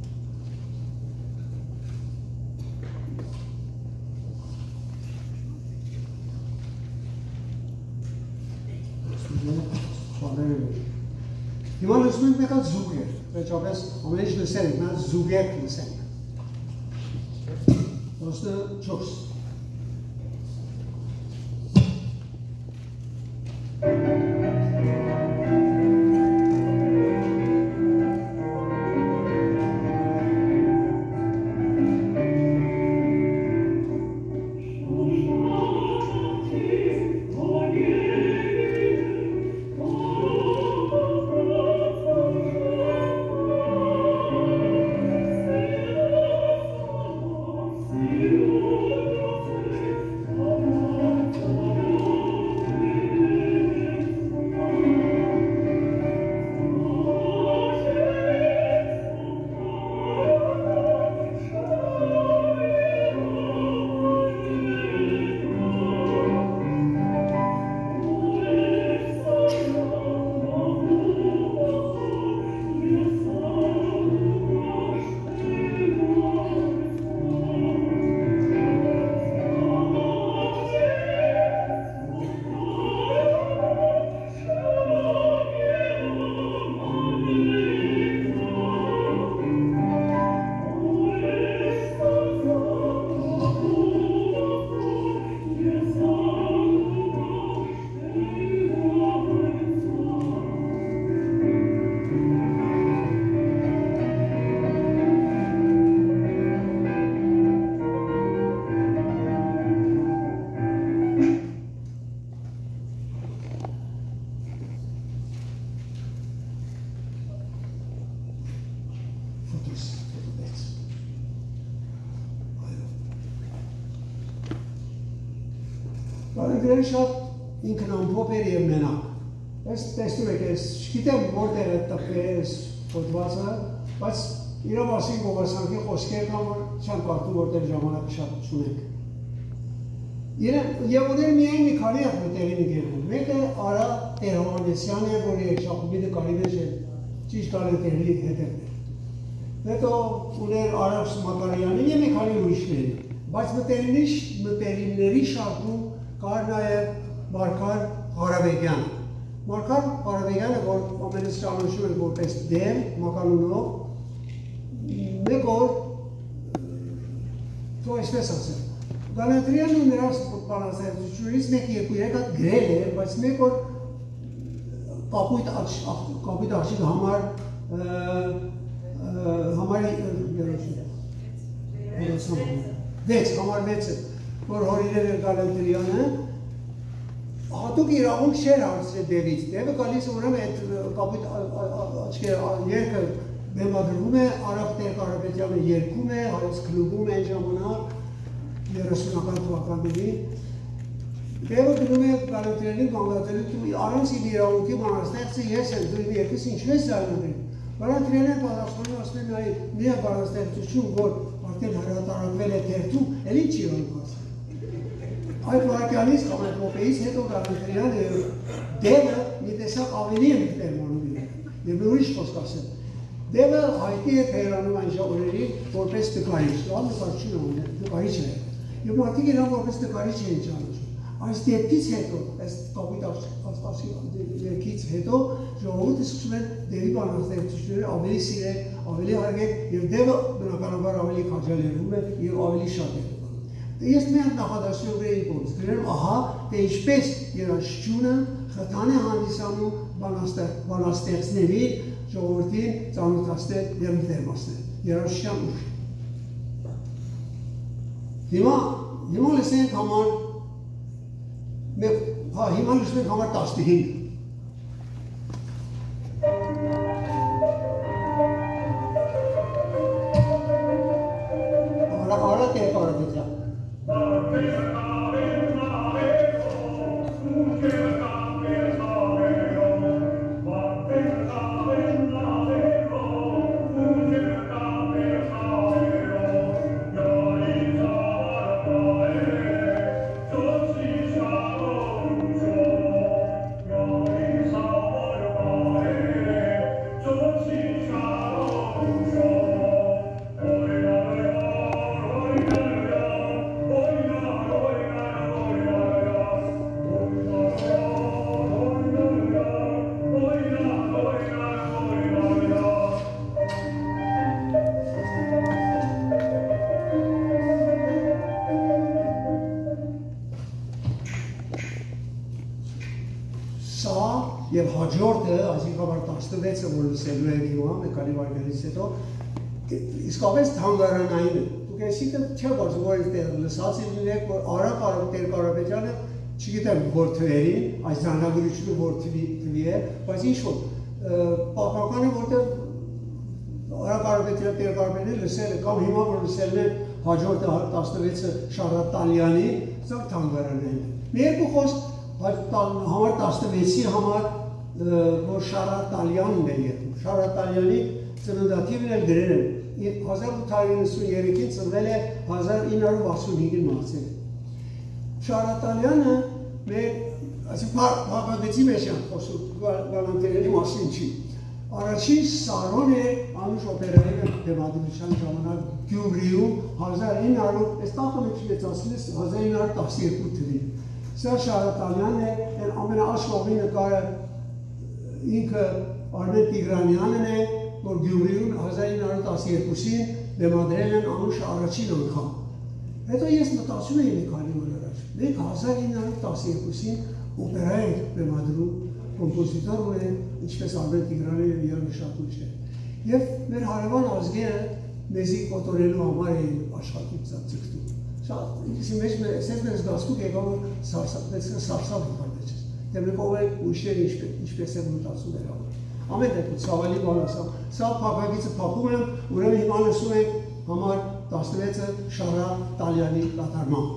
Հիմա լսում ենք մեկը զուգ էր, վերջապես ամեն ինչ լսել ենք, մենք զուգերք լսենք։ տասնչորս Գալանդերյանը շատ ինքնամփոփ էր և մենակ։ Ես տեսնում եք, ես չգիտեմ որտեղ է տպվել այս հոդվածը, բայց իր մասին գովասանքի խոսքեր կան, որ չեմ կարդում, որտեղ ժամանակ շատ չունենք։ Եվ ուներ միայն մի քանի աղբետեղին ընկերվում։ Մեկը Արա Տեր-Հովհաննեսյանն է, որ Երկշապուհի նկարի մեջ է ճիշտ Գալանդերյանի հետևն էր։ Հետո ուներ Արաբ Մակարյանին և մի քանի ուրիշներին, բայց մտերիմների շարքում կար նաև Մարգար Ղարաբեկյանը։ Մարգար Ղարաբեկյանը, որ ամենից ճանաչում էր որպես դեմ, մականունով, մեկ օր, թող այսպես ասել, Գալանդերյանն ու նրա բանաստեղծությունից մեկ-երկու երեք հատ գրել էր, բայց մեկ օր կապույտ աղջիկ համար համարի վեց, համար վեցը, որ հորինել էր Գալանդերյանը, հատուկ իրավունք չէր հարցրել դևից, դևը գալիս ուրեմն այդ կապույտ երկը բեմադրվում է, Արաբ Տեր-Կարապետյանը երգում է, հայոց քնուղում է այն ժամանակ, երեսունական թվականների, դևը գնում է Գալանդերյանին կանգնատելու առանց իմ իրավունքի բանաստեղծը ես եմ, դու իմ երկս ինչու ես զարմանում։ Գալանդերյանը պատասխանում ասում է նայ մի բանաստեղծություն, որ արդեն հրատարակվել է թերթում, էլի չի անում։ Այդ վարքյանից կամ այդ րոպեից հետո Գալանդերյանը դևը մի տեսակ ավելի է տերմանում իրեն և ուրիշ խոսք ասել։ Դևը հայտնի է Թեհրանում այն օրերին որպես նկարիչ, լավ նկարիչ է, և մարդիկ իրան որպես նկարիչ էին ճանաչում։ Այս դեպքից հետո, այս կապույտ երգից հետո ժողովուրդը սկսում են դևի բանաստեղծությունները ավելի սիրել, ավելի հարգել և դևը բնականաբար ավելի քաջալերվում է և ավելի շատ է։ Ես մի հատ նախադասությունների կողմից գրել եմ, ահա, թե ինչպես երաժշտությունը խթան է հանդիսանում բանաստեղծների ժողովրդին ծանոթացնել և մտերմացնել, երաժշտության ուժ։ Հիմա լսենք համար հիմա լսենք համար տասնհինգ։ Արարատ Տեր-Կարապետյան։ Yo Սա եւ հաջորդը, այսինքն համար տասնվեցը, որ լսելու եք հիմա, մի քանի վայրերից հետո, իսկապես թանգարանային է։ Դուք այսինքն չէ՞ որ որ այդտեղ լսած լինեք, որ Արա Տեր Կարապետյանը, չգիտեմ որ թվերին, այս զանազանությունը որ թվի է, բայց ինչ որ պատմական է, որտեղ Արա Կարապետյանը Տեր Կարապետյանը լսել է, կամ հիմա որ լսել են հաջորդը տասնվեցը Շարատ Տալյանի, սա թանգարանային է։ Մի երկու խոսք համար տասնվեցի համար, որ Շարատ Տալյանն է եկում։ Շարատ Տալյանի ծննդաթիվն էլ գրել են, հազար ութ հարյուր նվեցին ծնվել է հազար ինը հարյուր վաթսունհինգին մահացել է։ Շարատ Տալյանը մեր փակագծի մեջ են խոսում, Գալանդերյանի մասին չի։ Առաջին Սարոն է անուշ օպերայի բեմադրության ժամանակ Գյումրիում հազար ինը հարյուր, այս տախը մեջ մեծացնես հազար ինը հարյուր տասնյոթ թվին։ Սա Շարատ Տալյանն է, ամենաաշխողի նկարը ինքը Արմեն Տիգրանյանն է, որ Գյումրիում հազար ինը հարյուր տասնյոթին բեմադրել են անուշ առաջին անգամ։ Հետո ես մտածում էի մի քանի օր առաջ, մենք հազար ինը հարյուր տասնյոթին օպերա ենք բեմադրում, կոմպոզիտոր ունեն, ինչպես Արմեն Տիգրանյանը եւ իրար շատ ուրիշներ։ Եվ մեր հարևան ազգերը մեզի կոտորելու համար էին աշխատում ցածկտում։ Շատ ինքսի մեջ ես մեր զգացում եկավ որ սարսափեցին սարսափ վարվեց։ Դե մենք ով ենք ուրիշները ինչպես են մտածում էր համար։ Ամեն դեպքում ցավալի բան է սա։ Սա փակագիծը փակում եմ, ուրեմն հիմա լսում ենք համար տասնվեցը Շարատ Տալյանի կատարմամբ։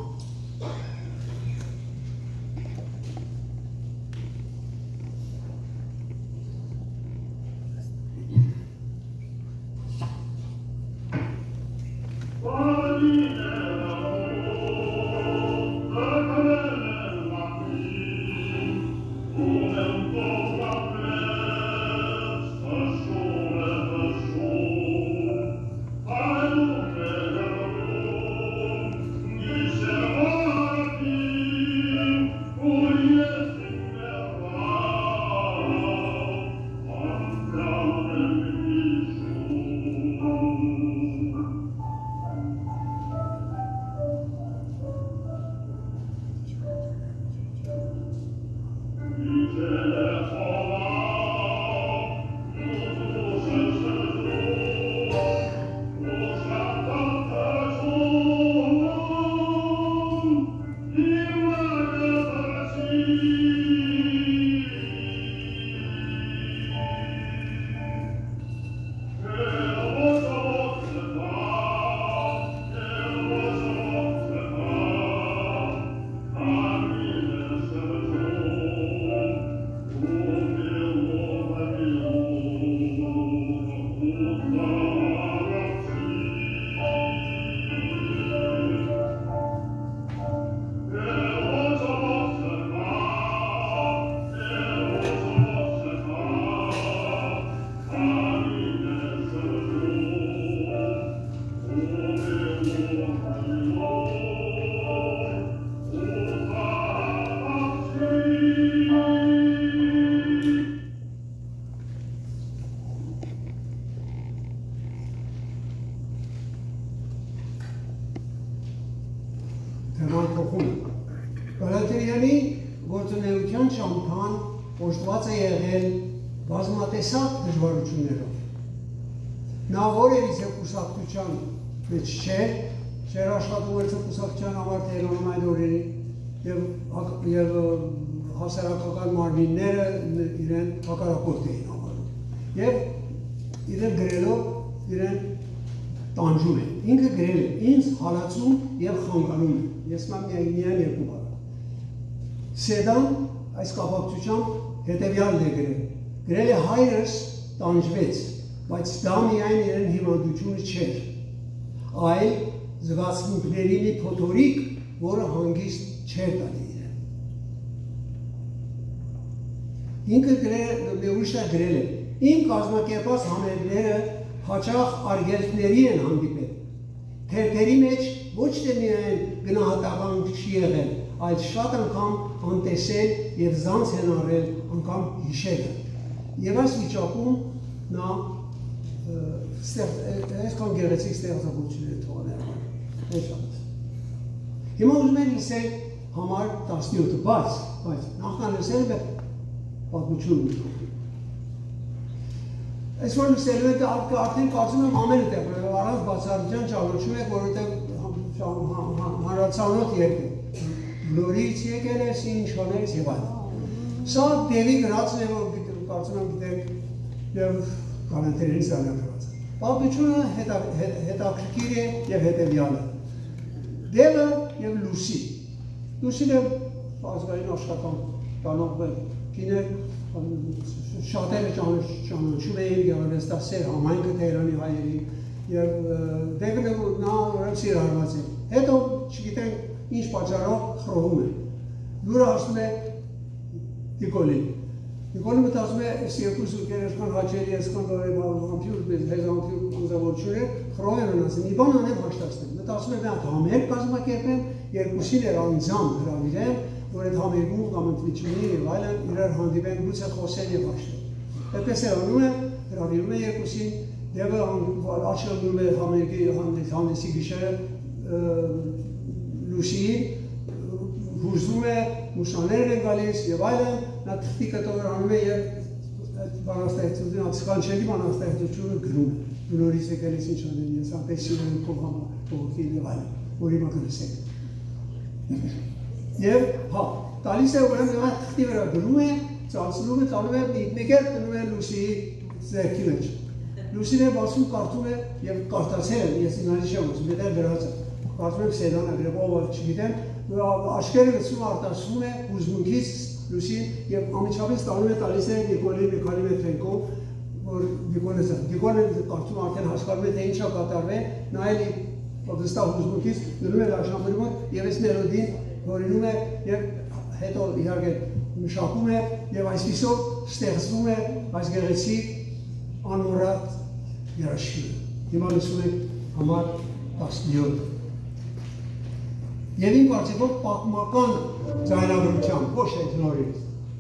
Գալանդերյանի գործունեության ճամփան օժտված է եղել բազմատեսակ դժվարություններով։ Նա որևիցե կուսակցության մեջ չէր, չէր աշխատում որևիցե կուսակցության համար Թեհրանում այդ օրերին եւ հասարակական մարմինները իրեն հակառակորդ էին համարում։ Եվ իրեն գրելով իրեն տանջում են։ Ինքը գրել է ինձ հալածում եւ խանգարում է։ Ես միայն միայն երկու բառ։ Սեդան այս կապակցությամբ հետևյալն է գրել։ Գրել է հայրս տանջվեց, բայց դա միայն իրեն հիվանդությունը չէր, այլ զգացմունքների մի փոթորիկ, որը հանգիստ չէր տալի իրեն։ Ինքը գրել, մի ուրիշը գրել է, իմ կազմակերպած համերգները հաճախ արգելքների են հանդիպել։ Թերթերի մեջ ոչ թե միայն գնահատական չի եղել, այլ շատ անգամ անտեսել և զանց են առել անգամ հիշելը։ Եվ այս վիճակում նա այսքան գեղեցիկ ստեղծագործություն է թողնել։ Հիմա ուզում են լսել համար տասնյոթը, բայց նախքան լսել պատմություն ունի։ Այս որ լսելու եք արդեն կարծում եմ ամենը տեղ, առանց բացառության ճանաչում եք, որովհետև հանրացանոթ երկ է, լորից եկել ես, ինչ հաներից և այլ։ Սա դևի գրածն է, որ կարծում եմ գիտեք և գալանդերյանից ալյակրված է։ Պատմությունը հետաքրքիր է և հետևյալ է։ Դևը և լուսի։ Լուսին է ազգային աշխատան տանող կիներ, շատերը ճանաչում էին գեղարվեստասեր համայնքը Թեհրանի հայերի և դեպը նա ուրեմն սիրահարված է։ Հետո չգիտենք ինչ պատճառով խռովում է։ Լուրը հասնում է Նիկոլին։ Նիկոլը մտածում է այս երկու զույգերը այսքան հաճելի, այսքան համբյուր, հեզամբյուր անձավորություն է, խռով են մնացել։ Մի բան անեմ հաշտացնեմ։ Մտածում է մի հատ համերգ կազմակերպեմ, երկուսին էր անձամբ հրավիրեմ, որ այդ համերգում կամ ընդմիջումին և այլն իրար հանդիպեն գուցե խոսեն և հաշտեն։ Այդպես է անում է, հրավիրում է երկուսին, դեպը աչելնում է համերգի հանդեսի գիշերը Լուսիին, հուզում է, մուսաներն են գալիս և այլն, նա թղթի կտորանում է և բանաստեղծությունը, սկանչելի բանաստեղծությունը գրում է։ Դու նորից եկել ես ինչ անել, ես անպես սիրում քո համար, փողոքին և այլն, որ հիմա կլսեք։ Եվ հա, տալիս է ուրեմն նա թղթի վրա գրում է, ծածնում է, տանում է, մի կերպ դնում է Լուսիի ձեռքի մեջ։ Լուսին է բացում, կարդում է և կարդացել եմ, ես ինալի չեմ ոսում, դե գրած է, կարդում եմ Սեդան է գրել, ով չգիտեմ, աշկերը լցում արտասվում է հուզմունքից Լուսին և ամիջապես տանում է տալիս է Նիկոլի մի քանի մետրենքով, որ Նիկոլը կարդում արդեն հասկանում է, թե ինչա կատարվել, նա էլի վստահ հուզմունքից գրում է լաշնավորումը և այս մելոդին հորինում է և հետո իհարկե մշակում է և այսպիսով ստեղծվում է այս գեղեցիկ անմոռատ երաժշտությունը։ Հիմա լսում ենք համար տասնյոթ։ Եվ իմ կարծիքով պատմական ձայնագրությամբ, ոչ թե նորից։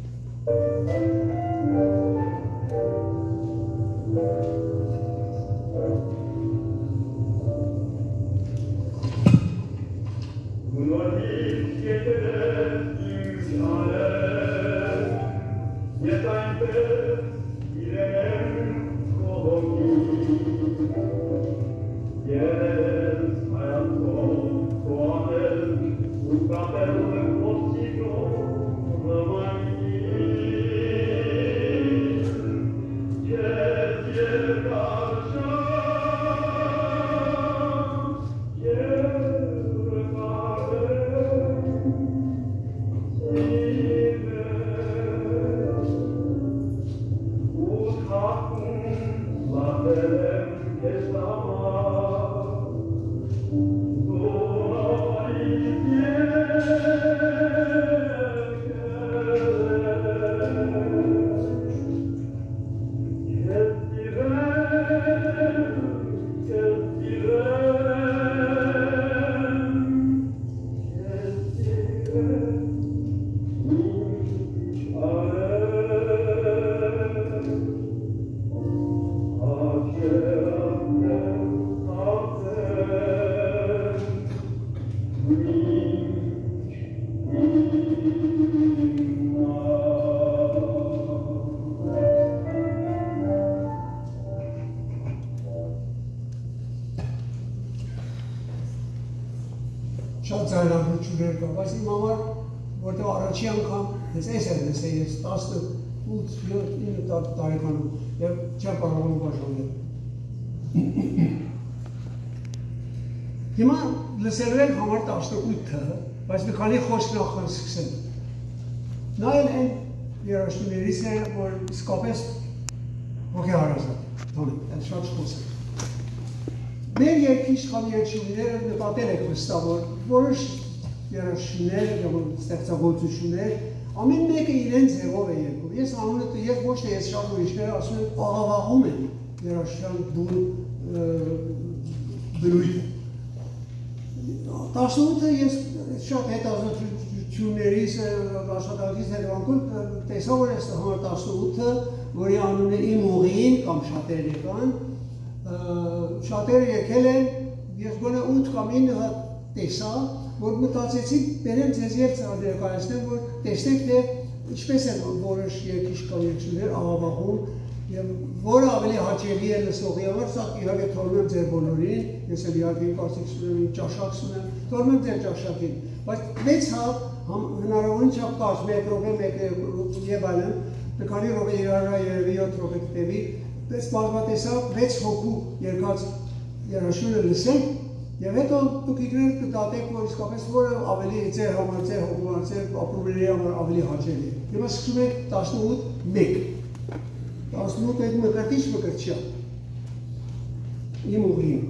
Շատ ձայնագրություններ կա, բայց իմ համար, որտեղ առաջի անգամ ես այս եմ լսել, ես տասնութ ինը տարեկանում և չեմ կարողանում բաժանել։ Հիմա լսելու ենք համար տասնութը, բայց մի քանի խոսք նախ սկսել։ Նա էլ այն երաժշտություններից է, որ իսկապես հոգեհարազատ է, այդ շատ խոսք է։ Մեր երկի իշխան երգչուհիները նկատել եք վստահ, որ որոշ երաժշտություններ, ստեղծագործություններ, ամեն մեկը իրեն ձևով է երգում։ Ես անունը ես ոչ թե ես շատ ուրիշները ասում եմ աղավաղում են երաժշտության բուն բնույթը։ տասնութը ես շատ հետազոտություններից աշխատանքից հետևանքով տեսա, որ այս համար տասնութը, որի անունն է իմ ուղին կամ շատերը եկան, շատերը եկել են, ես գոնե ութ կամ ինը տեսա, որ մտածեցի բերեմ ձեզ և ներկայացնեմ, որ տեսնեք, թե ինչպես են որոշ երկիշ կամ երկշուներ աղավաղում, և որը ավելի հաճելի է լսողի համար, սա իհարկե թողնում եմ ձեր բոլորին, ես էլ իհարկե կարծիքս ունեմ, ճաշակս ունեմ, թողնում եմ ձեր ճաշակին, բայց մեծ հատ հնարավորին չափ կարճ, մեկ րոպե, մեկ և այլն, քանի րոպե երարա երևի յոթ րոպե կտևի, պես բազմատեսակ վեց հոգու երկած երաշունը լսենք, և հետո դուք իգրեր կտատեք, որ իսկապես որը ավելի ձեր համար, ձեր հոգու համար, ձեր ապրումների համար ավելի հաճելի է։ Հիմա սկսում ենք տասնութ մեկ։ տասնութ այդ մկրտիչ մկրտչյա։ Իմ ուղին։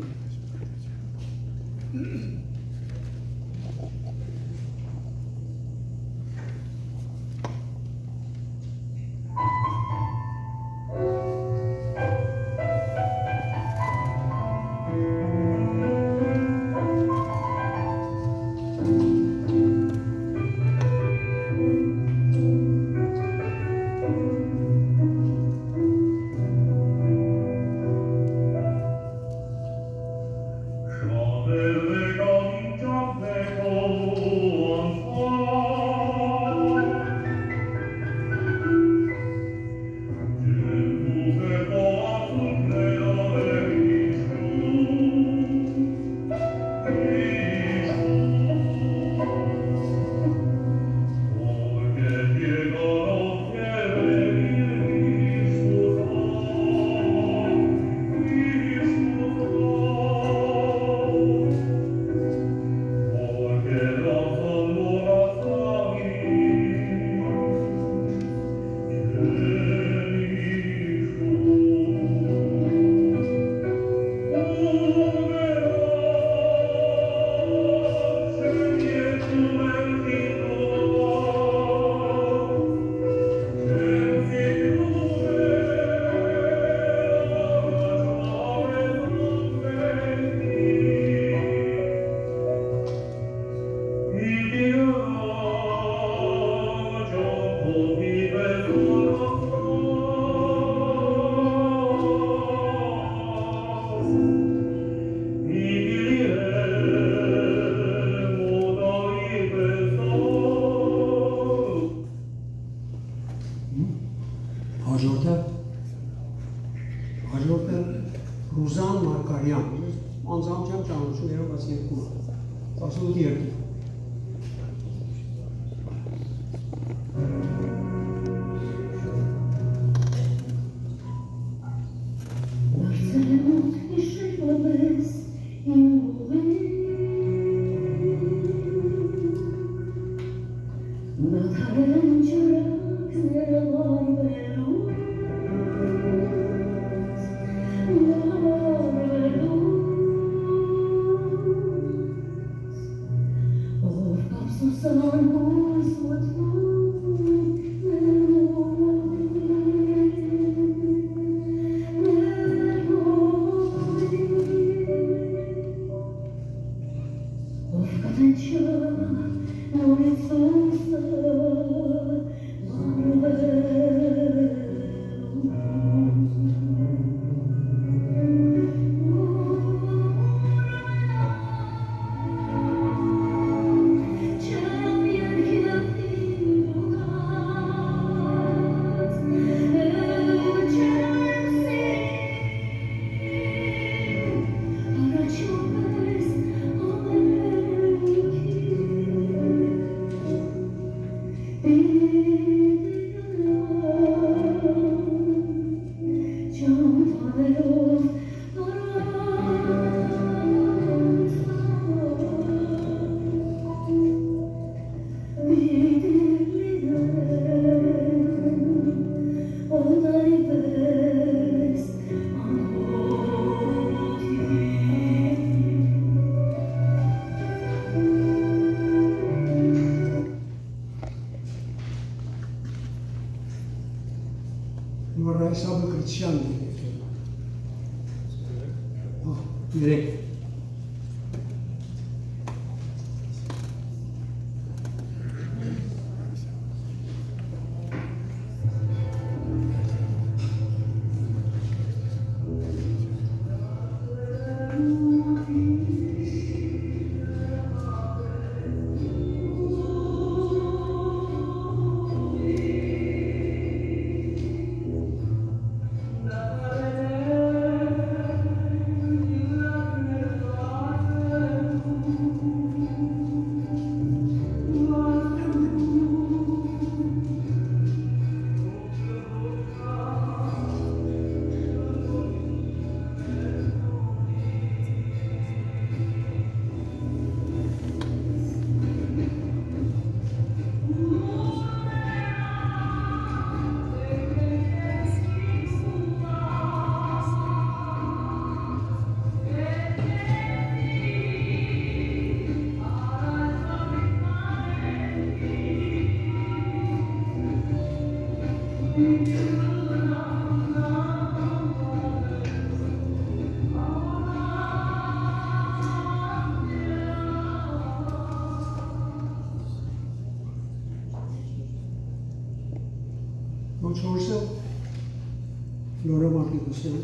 Չորսը Լորա Մարտիրոսյան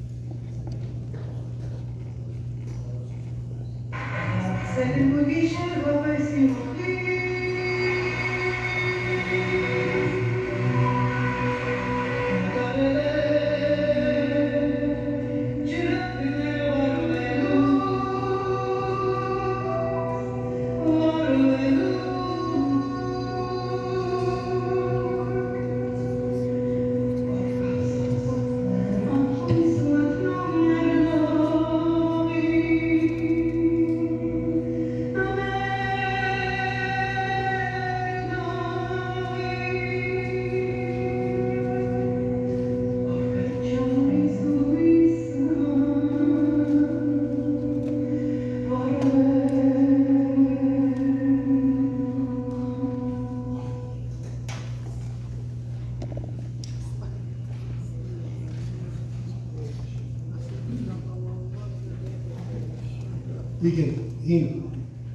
You can, him.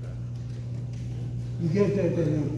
You get that, that, that.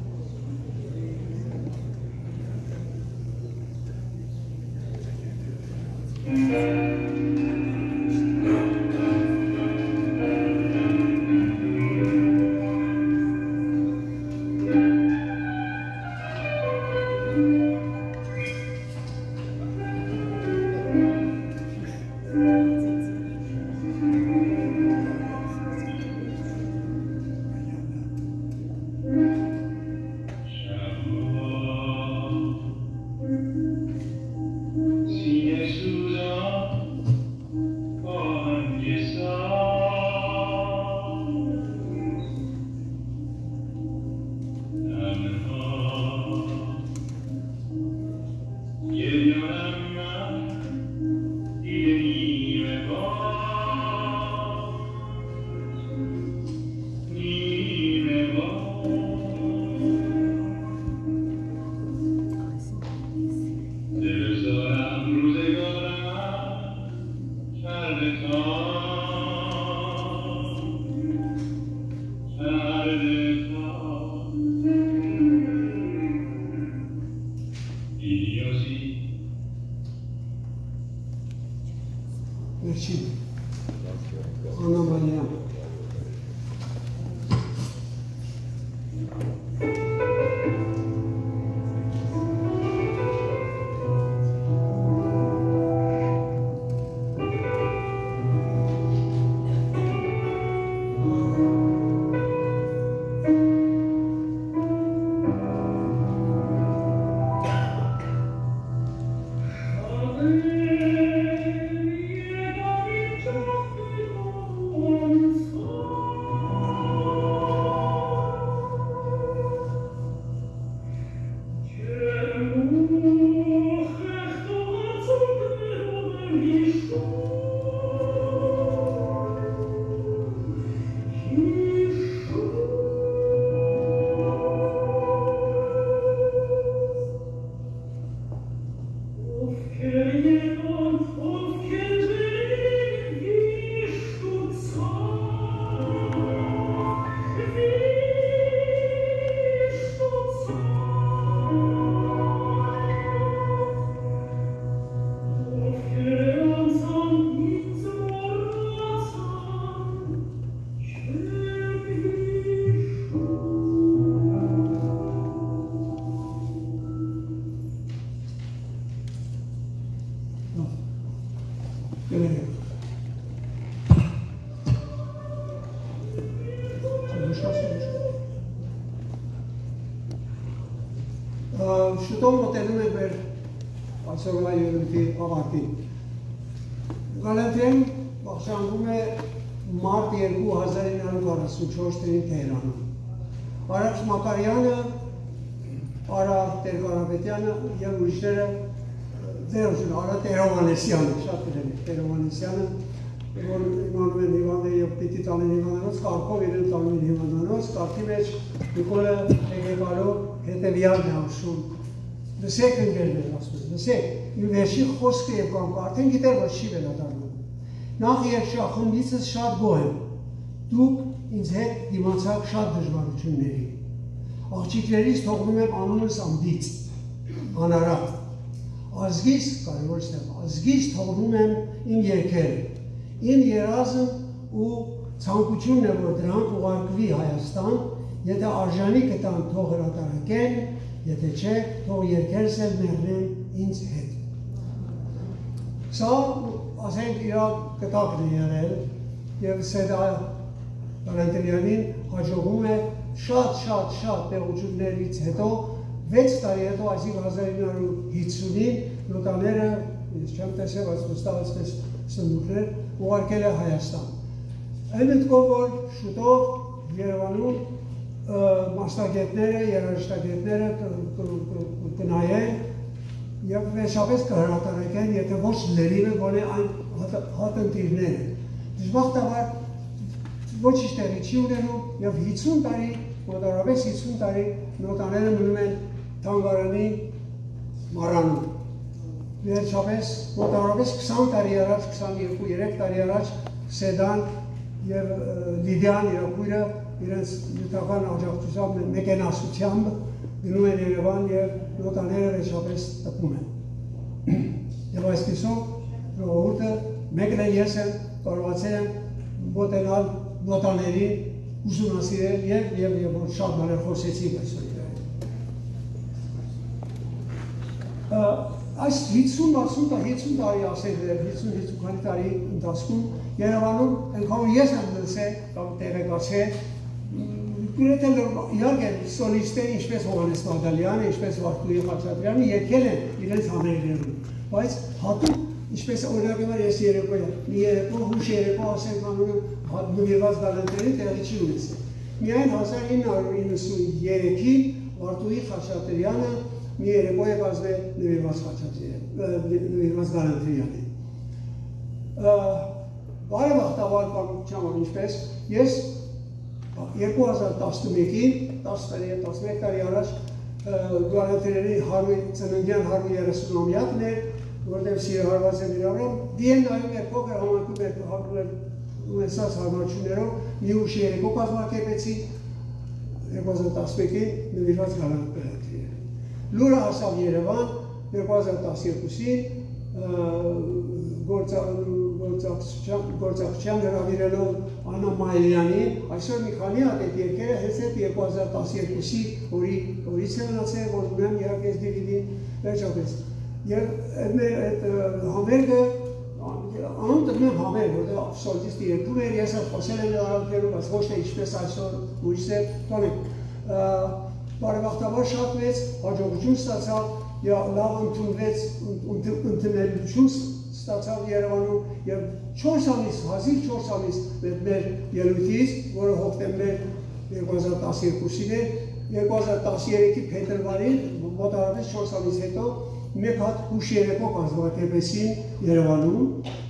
Շուտով մոտենում է մեր այսօրվա ելույթի ավարտին։ Գալանդերիան վախճանվում է մարտ երկու հազար ինը հարյուր քառասունչորս թվականին Թեհրանում։ Արաքս Մակարյանը, Արա Տեր-Կարապետյանը և ուրիշները ձերություն, Արա Տեր-Հովհաննեսյանը, շատ գրել է, Տեր-Հովհաննեսյանը, որ իմանում են հիվանդ է և պիտի տանեն հիվանդանոց, կարգով իրեն տանում են հիվանդանոց, կարգի մեջ Նիկոլը Հեգեկալով հետևյալն է հաշվում լսեք ընկերներ, ասում եմ, լսեք, իմ վերջի խոսքը եւ կամ արդեն գիտեր, որ չի վերադառնում։ Նախ երգչախմբիցս շատ գոհ եմ, դուք ինձ հետ դիմացաք շատ դժվարությունների։ Աղջիկներից թողնում եմ անունս ամբից, Ararat, ազգիս, կարևոր ստեղ, ազգիս թողնում եմ իմ երգերը, իմ երազն ու ցանկությունն է, որ դրանք ուղարկվի Հայաստան, եթե արժանի կտան թող հրատարակեն, եթե չէ, թող երգերս էլ մեռնեն ինձ հետ։ Սա, ասենք, իր կտակն է եղել, և Սեդա Գալանդերյանին հաջողում է շատ, շատ, շատ տեղություններից հետո, վեց տարի հետո, այսինքն հազար ինը հարյուր հիսունին, նոտաները, ես չեմ տեսել, այս վստահացպես սնդուկներ, ուղարկել է Հայաստան։ Այն մտքով, որ շուտով Երևանում մասնագետները, երաժշտագետները կնայեն և վերջապես կհրատարակեն, եթե ոչ լրիվը, որ է այն հատնտիրները։ Դժբախտաբար ոչ ինչ տեղի չի ունենում և հիսուն տարի, մոտավորապես հիսուն տարի նոտաները մնում են թանգարանի մառանում։ Վերջապես մոտավորապես քսան տարի առաջ, քսաներկու երեք տարի առաջ Սեդան և Լիդիան իրակույրը իրենց նյութական աջակցությամբ մեկենասությամբ գնում են Երևան և նոտաները վերջապես տպում են։ Եվ այսպիսով ժողովուրդը մեկն է ես եմ կարողացել եմ մոտենալ նոտաներին ուսումնասիրել և և և որ շատ բաներ խոսեցիք այսօր իրար։ Այս հիսուն հիսուն տարի ասել հիսուն հիսուն քանի տարի ընթացքում Երևանում այնքան որ ես եմ լսել կամ տեղեկացել գրեթե իհարկե սոլիստներ ինչպես Հովհաննես Բաղդալյանը, ինչպես Վարդուհի Խաչատրյանը երգել են իրենց համերգներում, բայց հատուկ ինչպես օրինակ եմ ես երեկո մի երեկո հուշ երեկո ասենք անունը նվիրված Գալանդերին տեղի չի ունեցել։ Միայն հազար ինը հարյուր իննսուններեքին Վարդուհի Խաչատրյանը մի երեկո է կազմել նվիրված Գալանդերյանին։ Բարեբախտաբար պատմությամբ ինչպես ես երկու հազար տասնմեկին տասնմեկ տարի առաջ Գալանդերյանի ծննդյան հարյուր երեսունամյակն էր, որտեղ սիրահարված եմ իրար վրա, Վիեննայում էր փոքր համայնքում ունեցած հարմարություններով մի ուշ երեկո կազմակերպեցի երկու հազար տասնմեկին նվիրված Գալանդերյանին։ Լուրը հասավ Երևան երկու հազար տասներկուսին գործակցության հրավիրելով Աննա Մայլյանին, այսօր մի քանի հատ այդ երգերը հենց այդ երկու հազար տասներկուսի օրից է մնացել, որ ունեմ իհարկե այս դիվիդին վերջապես։ Եվ այդ համերգը, անունը նույն համերգ, որտեղ սոլիստը երգում էր, ես խոսել եմ նրանքերում, բայց ոչ թե ինչպես այսօր ուրիշներ տոնենք։ Բարեբախտաբար շատ մեծ հաջողություն ստացավ, լավ ընդունվեց, ընդունելություն ստացավ Երևանում և չորս ամիս, հազիվ չորս ամիս մեր ելույթից, որը հոկտեմբեր երկու հազար տասներկուսին էր, երկու հազար տասներեքի փետրվարին, մոտավորապես չորս ամիս հետո, մեկ հատ հուշ երեկո կազմակերպեցին Երևանում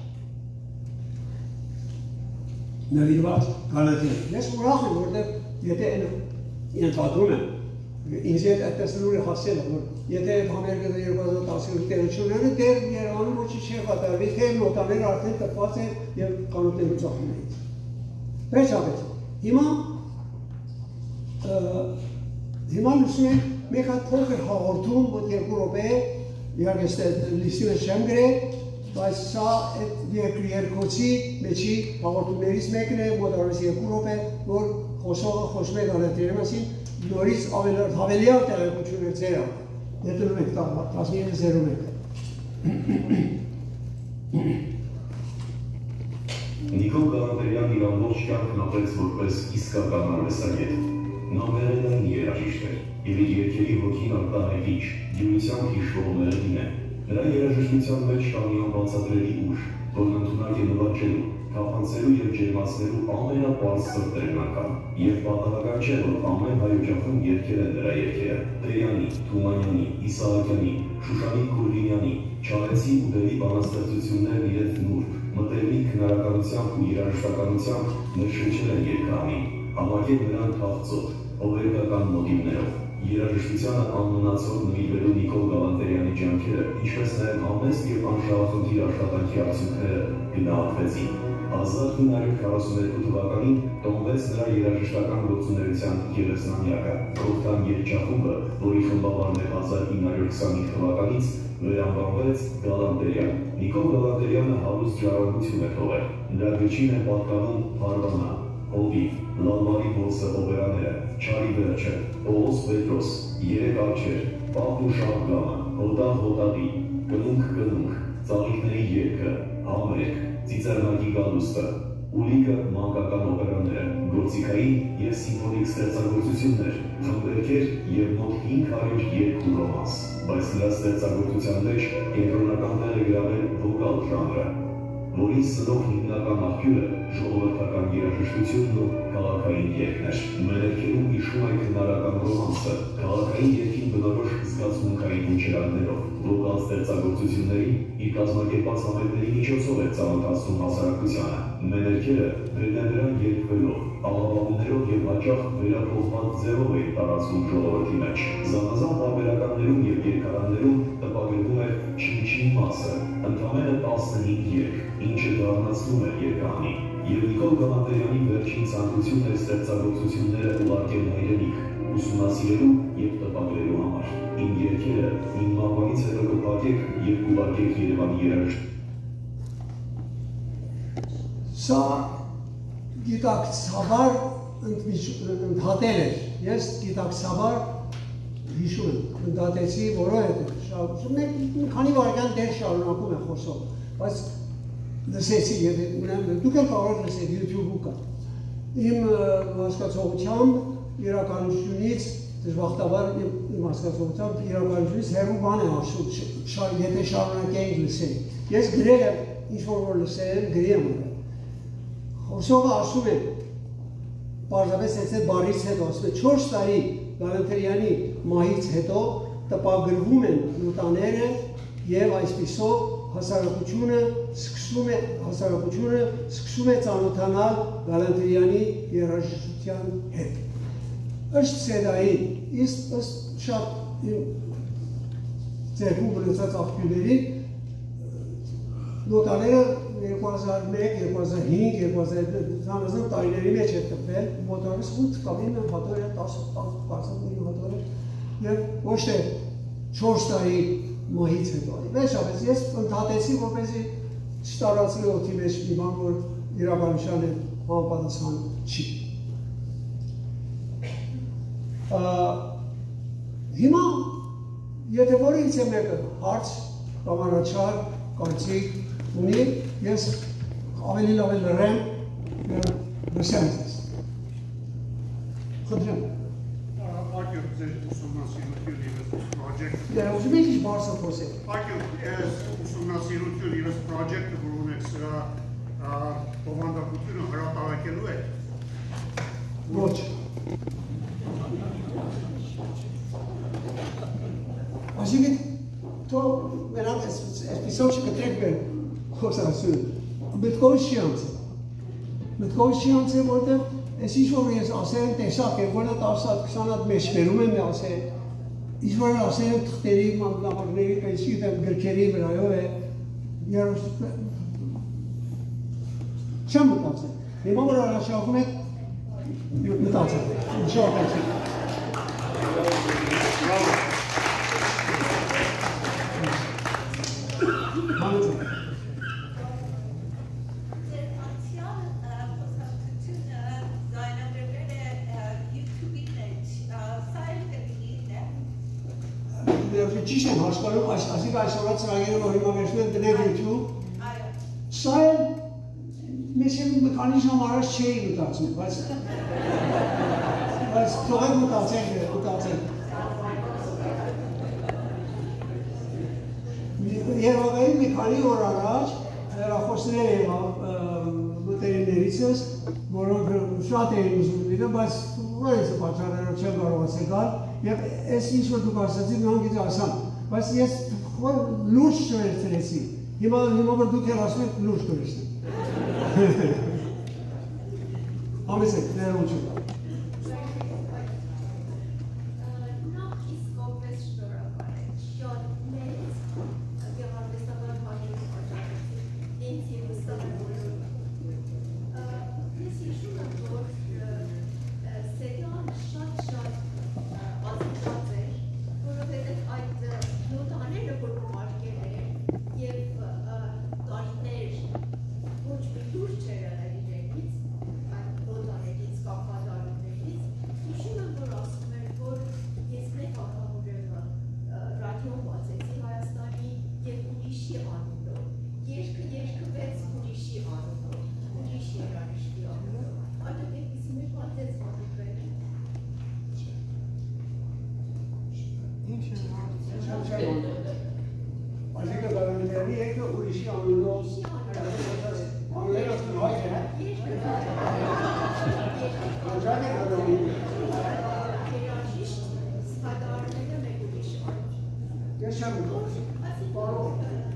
նվիրված Գալանդերյանին։ Ես ուրախ եմ, որտեղ եթե ենթադրում եմ, ինձ հետ այդպես լուրը հասել է, որ եթե այդ համերգը երկու հազար տասներեք տեղությունները դեռ Երևանում ոչինչ չի կատարվի, թե նոտաները արդեն տպված են և կանոններում ծախում էին։ Վերջապես, հիմա հիմա լսում ենք մեկ հատ փոքր հաղորդում, որ երկու րոպե է, իհարկե լիստի մեջ չեմ գրել, բայց սա այդ երկրոցի մեջի հաղորդումներից մեկն է, մոտավորապես երկու րոպե, որ խոսողը խոսում է Գալանդերյանի մասին, նորից հավելյալ տեղեկություններ ձեր դետնում եք տասնինը զերո մեկ։ Նիկոլ Գալանդերյանն իր ամբողջ կյանքն ապրեց որպես իսկական արվեստագետ։ Նա մեղեդային երաժիշտ էր, և իր երգերի ոգին արտահայտիչ, դյունությամբ հիշվողները դին է։ Նրա երաժշտության մեջ կա մի անբացատրելի ուժ, որն ընդունակ է նվաճելու, թափանցելու և ջերմացնելու ամենապարզ սրտերն անգամ, և պատահական չէ, որ ամեն հայ օջախում երգել են նրա երգերը Տերյանի, Թումանյանի, Իսահակյանի, Շուշանի Քուրդինյանի, Չարենցի ու Դերի բանաստեղծություններն իրենց նուրբ, մտերմիկ քնարականությամբ ու երաժշտականությամբ ներշնչել են երգահանին, համակել նրան թախծոտ, օպերետական մոտիվներով, երաժշտությանը անմնացող նվիրվելու Նիկոլ Գալանդերյանի ջանքերը, ինչպես նաև համեստ և անշահախնդիր աշխատանքի արդյունքները գնահատվեցին։ հազար ինը հարյուր քառասունութ թվականին տոնվեց նրա երաժշտական գործունեության երեսնամյակը։ Քոթան երգչախումբը, որի խմբավարն է հազար ինը հարյուր քսանհինգ թվականից, վերանվանվեց Գալանդերյան։ Նիկոլ Գալանդերյանը հարուստ ժառանգություն է թողել։ Նրա գրչին է պատկանում Հարվանա, Հովիվ, Լալվարի ոսը օպերաները, Չարի վերջը, Պողոս Պետրոս, Երեք արջեր, Պապ ու Շահգամը, Հոտաղ հոտաղի, Կնունք կնունք, Ծաղիկների երգը, Համերգ, Ծիծեռնակի գալուստը, Ուլիկը մանկական օպերաները, գործիքային և սիմֆոնիկ ստեղծագործություններ, խմբերգեր և մոտ հինգ հարյուր երգ ու ռոմանս, բայց նրա ստեղծագործության մեջ կենտրոնական տեղ է գրավել վոկալ ժանրը, որի սնող հիմնական աղբյուրը ժողովրդական երաժշտությունն ու քաղաքային երգն էր։ Մեներքերում հիշում է քնարական ռոմանսը, քաղաքային երգին բնորոշ զգացմունքային հնչյալներով, վոկալ ստեղծագործություններին իր կազմակերպած համերգների միջոցով է ծանոթացնում հասարակությանը։ Մեներքերը վերնագրան երգվելով, աղավաղումներով և հաճախ վերափոխված ձևով էին տարածվում ժողովրդի մեջ։ Զանազան պարբերականներում և երգարաններում տպագրվում էր չինչին մասը, ընդամենը տասնհինգ երգ, ինչը դառնացնում էր երգանի։ Եվ Նիկոլ Գալանդերյանի վերջին ցանկությունն էր ստեղծագործությունները ուղարկել հայրենիք, ուսումնասիրելու և տպագրելու համար։ Իմ երգերը իմ մահվանից հետո կփակեք և կուղարկեք Երևանի երաժշտության։ Սա գիտակցաբար ընդհատել էր, ես գիտակցաբար հիշում եմ, ընդհատեցի, որովհետև մի քանի վայրկյան դեռ շարունակում է խոսող, բայց լսեցի, դուք էլ կարող եք լսել YouTube-ում կա։ Իմ հասկացողությամբ իրականությունից, դժբախտաբար իմ հասկացողությամբ իրականությունից հեռու բան է ասում, եթե շարունակենք լսել։ Ես գրել եմ, ինչ-որ որ լսել եմ, գրի եմ արել։ Խոսողը ասում է, պարզապես այսպես բարից հետո, ասում է, չորս տարի Գալանդերյանի մահից հետո տպագրվում են նոտաները և այսպիսով հասարակությունը սկսում է, հասարակությունը սկսում է ծանոթանալ Գալանդերյանի երաժշտության հետ։ Ըստ սեդայի, ըստ շատ ձերքում բնեցած աղբյուրների, նոտաները երկու հազար մեկ, երկու հազար հինգ, երկու հազար տարիների մեջ է տպվել, մոտորից ութ կամ ինը հատոր է, տասը հատոր է, և ոչ թե չորս տարի մահից հետո։ Վերջապես, ես ընդհատեցի, որպեսզի չտարածվի օդի մեջ մի բան, որ իրականության համապատասխան չի։ Հիմա, եթե որից է մեկը հարց, կամ առաջար, կարծիք ունի, ես ավելի լավ է լրեմ լսեմ ձեզ։ Խնդրեմ։ Ակյոտ ձեր ուսումնասիրություն իրս պրոջեկտ։ Դե ուզում եք ինչ բարձր խոսել։ Ակյոտ այս ուսումնասիրություն իրս պրոջեկտը, որ ունեք սրա բովանդակությունը հրապարակելու եք։ Ոչ։ Այսինքն, թո մենակ այսպիսով չկտրեք մեր խոսասուն, մտքովս չի անցել։ Մտքովս չի անցել, որտեղ այս ինչ-որ ես ասել եմ տեսակ եմ, որը տասը հատ, քսան հատ մեջ վերում եմ ասել, ինչ-որ էլ ասել եմ թղթերի, մանգնամարների, կայսիկ եմ գրքերի վրայով է, չեմ մտացել։ Հիմա որ առաջարկում եք, մտացել, շողացել։ Ճիշտ եմ հասկանում, այսինքն այսօրվա ծրագիրը, որ հիմա վերցնում են դնել YouTube, սա էլ մեզ մի քանի ժամ առաջ չէի մտածում, բայց բայց թողեք մտածենք, մտածենք։ Երևանային մի քանի օր առաջ հեռախոսներ եղավ մտերիմներիցս, որոնք շատ էին ուզում լինել, բայց որից պատճառերով չեմ կարողացել գալ, և այս ինչ որ դուք ասացիք նույնքից ասամ, բայց ես լուրջ չվերցրեցի, հիմա որ դուք էլ ասում եք լուրջ կվերցնեմ։ Համեցեք, ներողություն։ Nicol GALANDERIAN یک اوریشی آنونو آنلاین از نهای کرد آنجا که نداری یه شم میکنه بارو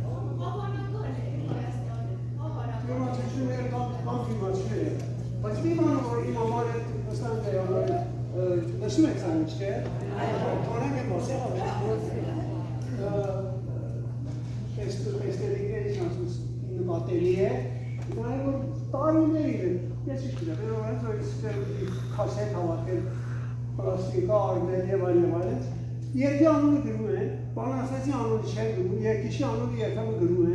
فیلماتیشونه کام فیلماتیشونه باید بیمانو این آمار مثلا داشتیم اکسانش که تانه که باسه Queste righe in batterie, ma è un taro nero, piace che però adesso è di cassetta qualche plastica vedeva le male. Ieri hanno di lui, quando si hanno scelto, ieri chi hanno di hanno di lui.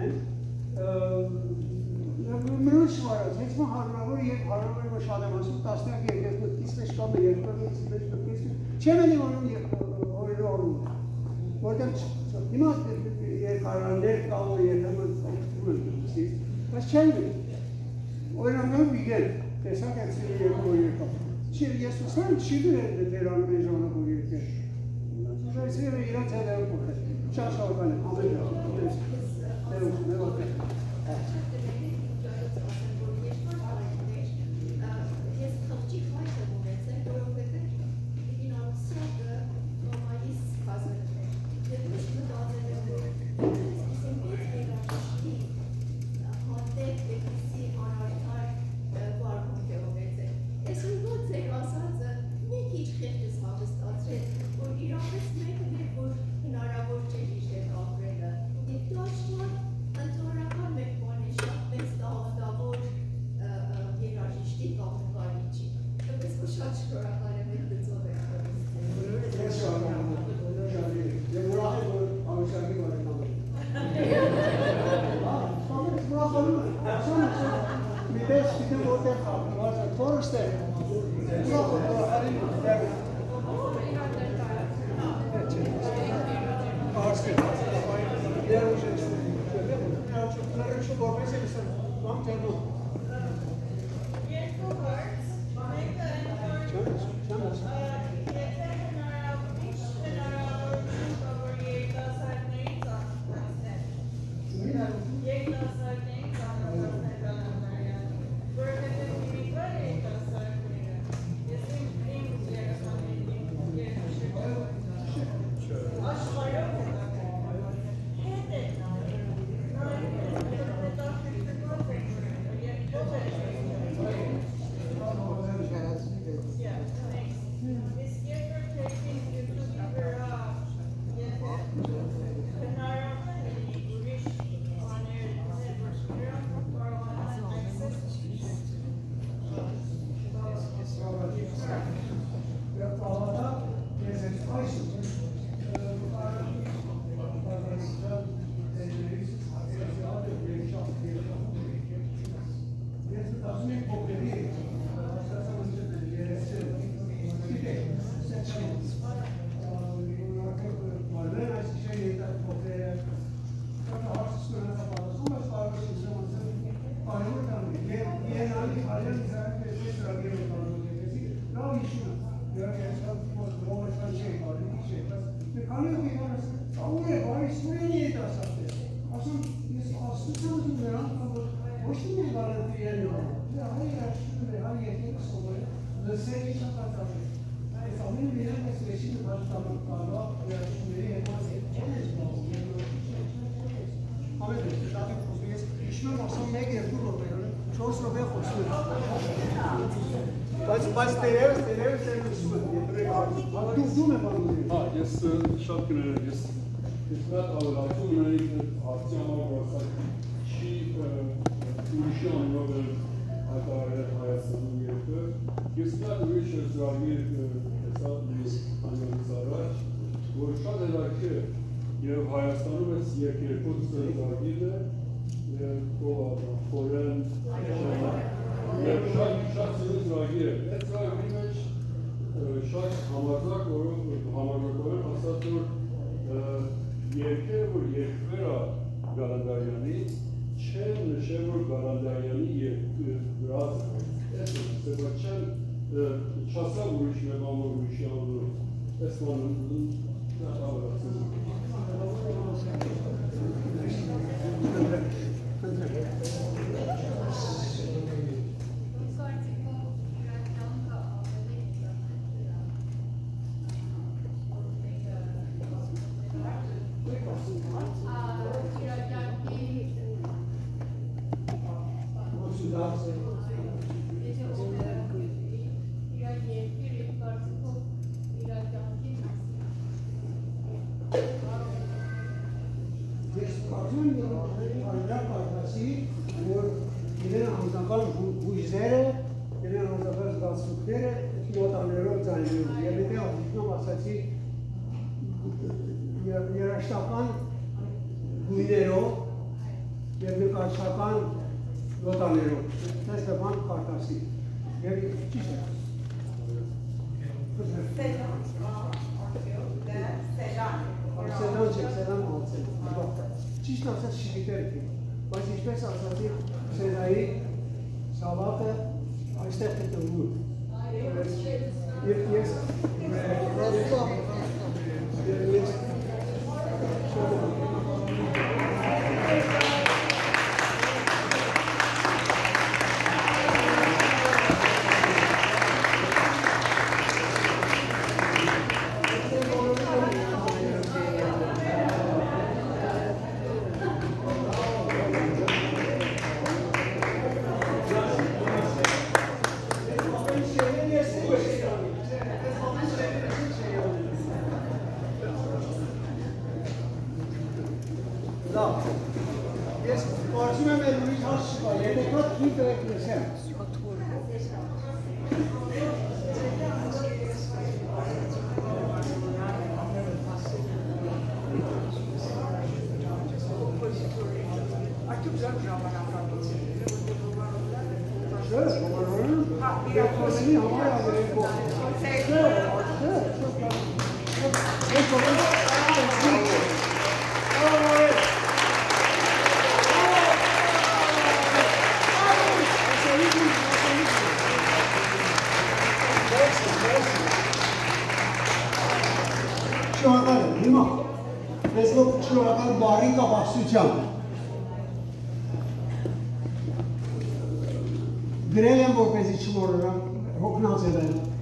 Non si va, se si fa lavoro ieri lavoro con schade ma su tasta che è che ti stai scopando ieri per mi si vede questo. C'è ne devono o loro. Guarda, immagina یه کارنده کامو یه تمام فوتبال می‌سید. پس چند اونم میگه پسر کسی یه کوری کام. چی یه سوسن چی داره تهران به جان کوری که. رئیس ایران چه می‌کنه؟ چه سال کنه؟ آمده. درو نمی‌کنه. Բայց տերևս, տերևս են դու մե բանում հա, ես շատ կներեմ, ես ես շատ ավելացում ունեի հարցի համար, որ չի ուրիշի անունով հայտարարել Հայաստանում երկը, ես շատ ուրիշ ծրագիր տեսա անունից առաջ, որ շատ հետաքրքիր է եւ Հայաստանում այս երկերկոց ծրագիրը խորեն Եվ շատ շատ սիրուն ծրագիր է, այդ ծրագրի մեջ շատ համարձակ համարձակորեն ասած որ երկերը, որ երկվեր է Գալանդարյանի, չեն նշել, որ Գալանդարյանի գրած է, որ չեն չասավ ուրիշ մեկ ամոր ուրիշի անունով, այս մանուն երաշտական գույներով և նկարչական նոտաներով դες բան կարտասի և ճիշտ է Սեդան չեք, սեդան մալցել ճիշտ ասած շիգիտեր եք բայց ինչպես ասացի սեդայի սավատը այստեղ կտրվում և ես գրել եմ որպեսի չմոռանամ հոգնած եմ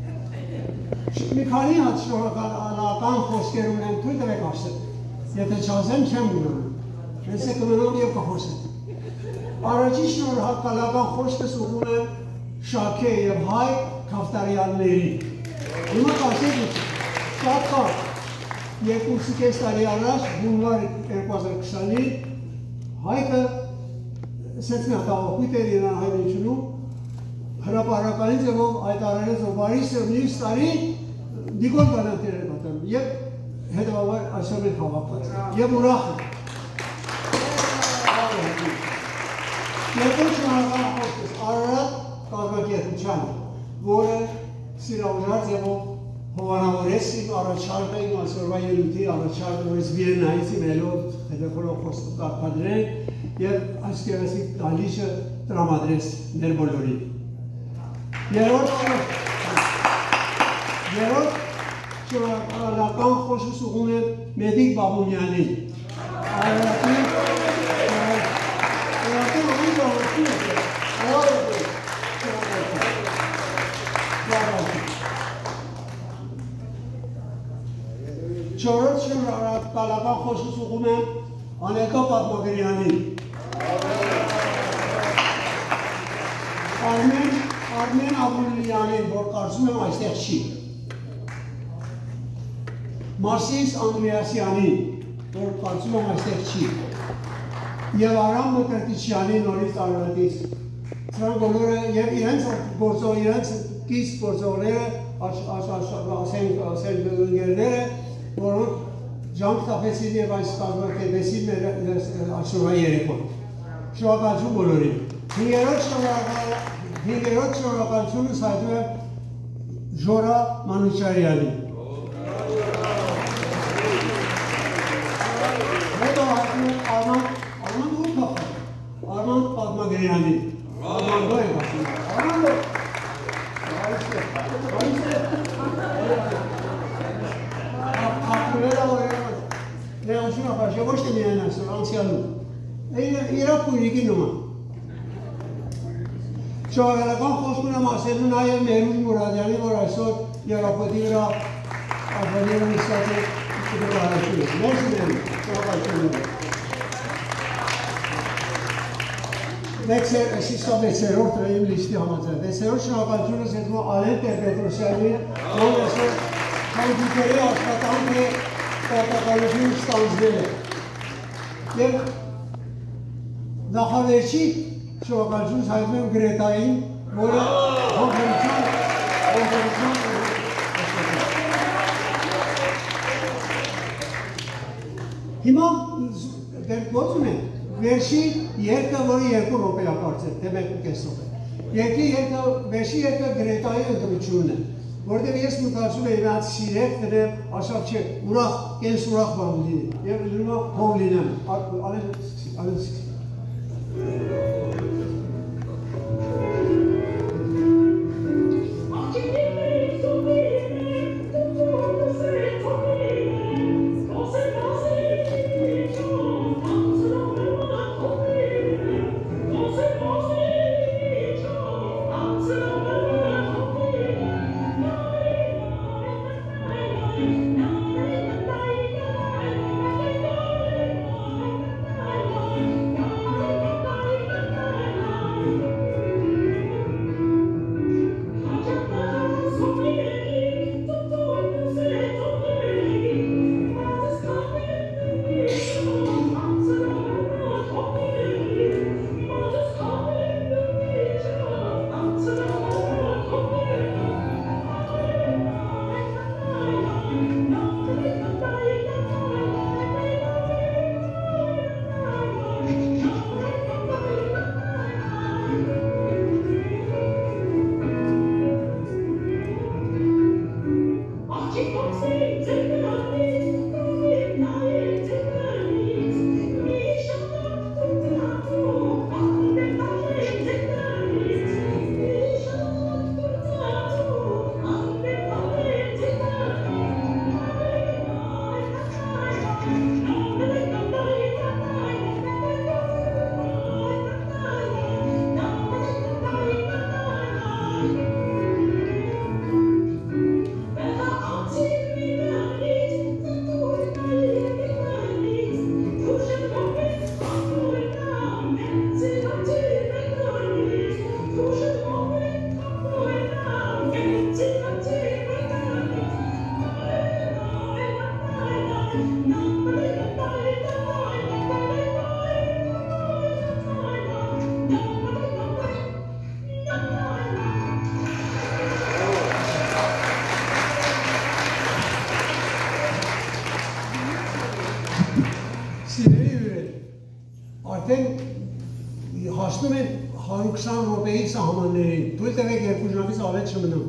մի քանի հատ շնորհակալական խոսքեր ունեմ թույլ տվեք ասել եթե չասեմ չեմ ունենամ ես կմնամ և կխոսեմ առաջին շնորհակալական խոսքս ուղղում եմ Շաքե և Հայ Քավթարյաններին հիմա կասեք շատ կարճ երկուսի կես տարի առաջ հունվար երկու հազար քսանին Հայկը սենց նահատավախույթ էր իրան հայնությունում հրապարակային ձևով հայտարարեց, որ Բարիսը մյուս տարի Նիկոլ Գալանդերյան է պատրաստում և հետևաբար այսօր ենք հավաքված և ուրախ եմ։ Երկու շնորհակալ խոսքս Արարատ կազմակերպությանը, որը սիրահարված ձևով հովանավորեց իմ առաջարկը, իմ այսօրվա ելույթի առաջարկը, որից Վիեննայից իմ ելույթ հետևելով խոսքը կարգադրել և այս գեղեցիկ դահլիճը տրամադրեց մեր բոլորին։ Երրորդ շնորհակալական խոսքս ուղղում եմ Մեդիկ Բաբումյանին։ Արարատի Չորրորդ շնորհակալական խոսքս ուղղում եմ Անետո Պատմագրյանին։ Արմեն Աբուլյանին, որ կարծում եմ այստեղ չի։ Մարսիս Անդրեասյանին, որ կարծում եմ այստեղ չի։ Եվ Արամ Մկրտիչյանին նորից Արարատից։ Սրանք բոլորը և իրենց գործող, իրենց կից գործողները, ասենք ընկերները, որոնք ժամք տապեցին և այս կազմակերպեցին մեր այսօրվա երեկոն։ Շնորհակալություն բոլորին։ Հինգերորդ շնորհակալությունս հայտնվում է Ժորա Մանուչարյանին։ Հետո հայտնվում է Արման Արման Պատմագրյանին։ Արման դո ենք ասում։ Արման դո։ Նրանցուն ապաշ, ոչ թե միայն այսօր, անցյալում։ Իրա կույրիկի նման։ Շնորհակալական խոսք ունեմ ասելու նաև Մերուժ Մուրադյանի, որ այսօր Եվրոպոդի վրա ապօրինը նստած է Այսիստա վեցերորդ իմ լիստի համաձայն։ Վեցերորդ շնորհակալությունը զետում Արեն Տեր-Պետրոսյանի, որ այսօր կամպյուտերի աշխատանքը պարտականություն ստանձնել է։ Եվ նախավերջի շնորհակալությունս հայտնում եմ Գրետային, որը հողերության հողերության Հիմա դեր գործ ունենք Վերջի երկը, որը երկու րոպե է կարծել, թե մեկ ու կես րոպե։ Երկի երկը, վերջի երկը Գրետայի ընտրությունն է, որտեղ ես մտածում եմ իրանց սիրեք դրեմ, ասավ չէ, ուրախ, կես ուրախ բան լինի, եւ դրում հող լինեմ, ալեն սկսի, ալեն սկսի։ Հասնում են հարյուր քսան րոպեի սահմաններին, թույլ տվեք երկու ժամից ավել չմնանք։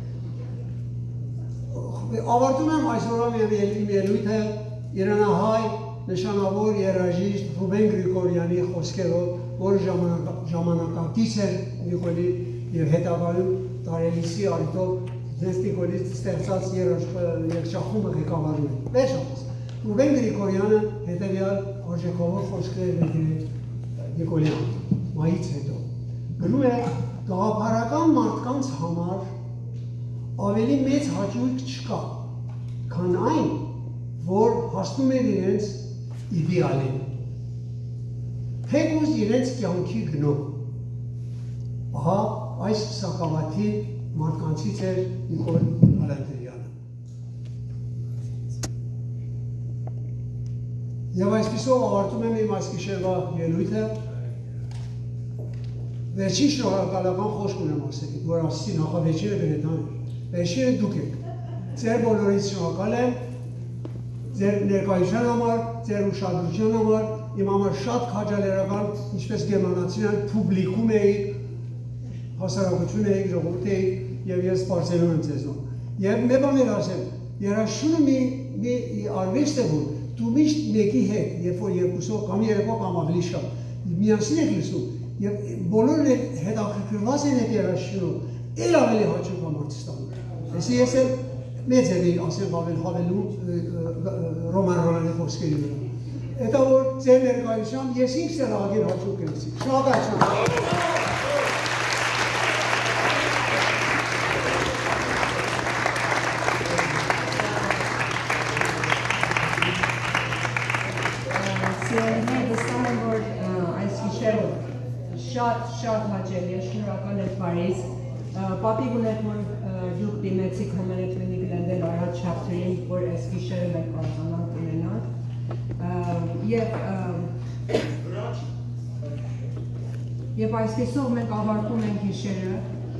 Ավարտում եմ այսօրվա իմ ելույթը իրանահայ նշանավոր երաժիշտ Ռուբեն Գրիգորյանի խոսքերով, որը ժամանակակից էր Նիկոլի և հետագայում տարելիսի արդյոք ձեզ Նիկոլից ստեղծած երգչախումբը ղեկավարում է։ Վերջապես, Ռուբեն Գրիգորյանը հետևյալ արժեքավոր խոսքեր է Նիկոլյան, մայից հետո։ Գնում է գաղափարական մարդկանց համար ավելի մեծ հաճույք չկա, քան այն, որ հասնում են իրենց իդեալին։ Թեկուզ իրենց կյանքի գնով։ Ահա այս սակավաթիվ մարդկանցից էր Nicol Գալանդերյանը։ Եվ այսպիսով ավարտում եմ իմ այս գիշերվա ելույթը։ Վերջին շնորհակալական խոսք ունեմ ասել, որ ասեցի նախավերջինը Գրետան էր, վերջինը դուք եք։ Ձեր բոլորից շնորհակալ եմ, ձեր ներկայության համար, ձեր ուշադրության համար, իմ համար շատ քաջալերական, ինչպես գերմանացիներն փուբլիկում էիք, հասարակություն էիք, ժողովուրդ էիք, եւ ես բարձրանում եմ ձեզով։ Եվ մի բան էլ ասեմ, երաշխությունը մի արվեստ է, որ դու միշտ մեկի հետ, երբ որ երկուսով կամ երեկո կամ ավելի շատ, միասին եք լսում, եւ բոլորն էլ հետաքրքրված են այդ երաշխունով, էլ ավելի հաճույք համար ստանում։ Այսինքն ես էլ մեծ էի ասեմ հավելում Ռոման Ռոլանի խոսքերի վրա։ Հետո որ ձեր ներկայությամբ ես ինքս էլ ագիր հաճույք եմ ստացել։ Շնորհակալություն։ Սիրելիներ, վստահ եմ, որ այս գիշերը շատ շատ հաճելի է, շնորհակալ եմ Բարիս։ Պատիվ ունեք, որ դուք դիմեցիք Humanitarian Glendale Ararat chapter-ին, որ այս գիշերը մենք կարողանանք ունենալ։ Եվ Եվ այսպիսով մենք ավարտում ենք գիշերը,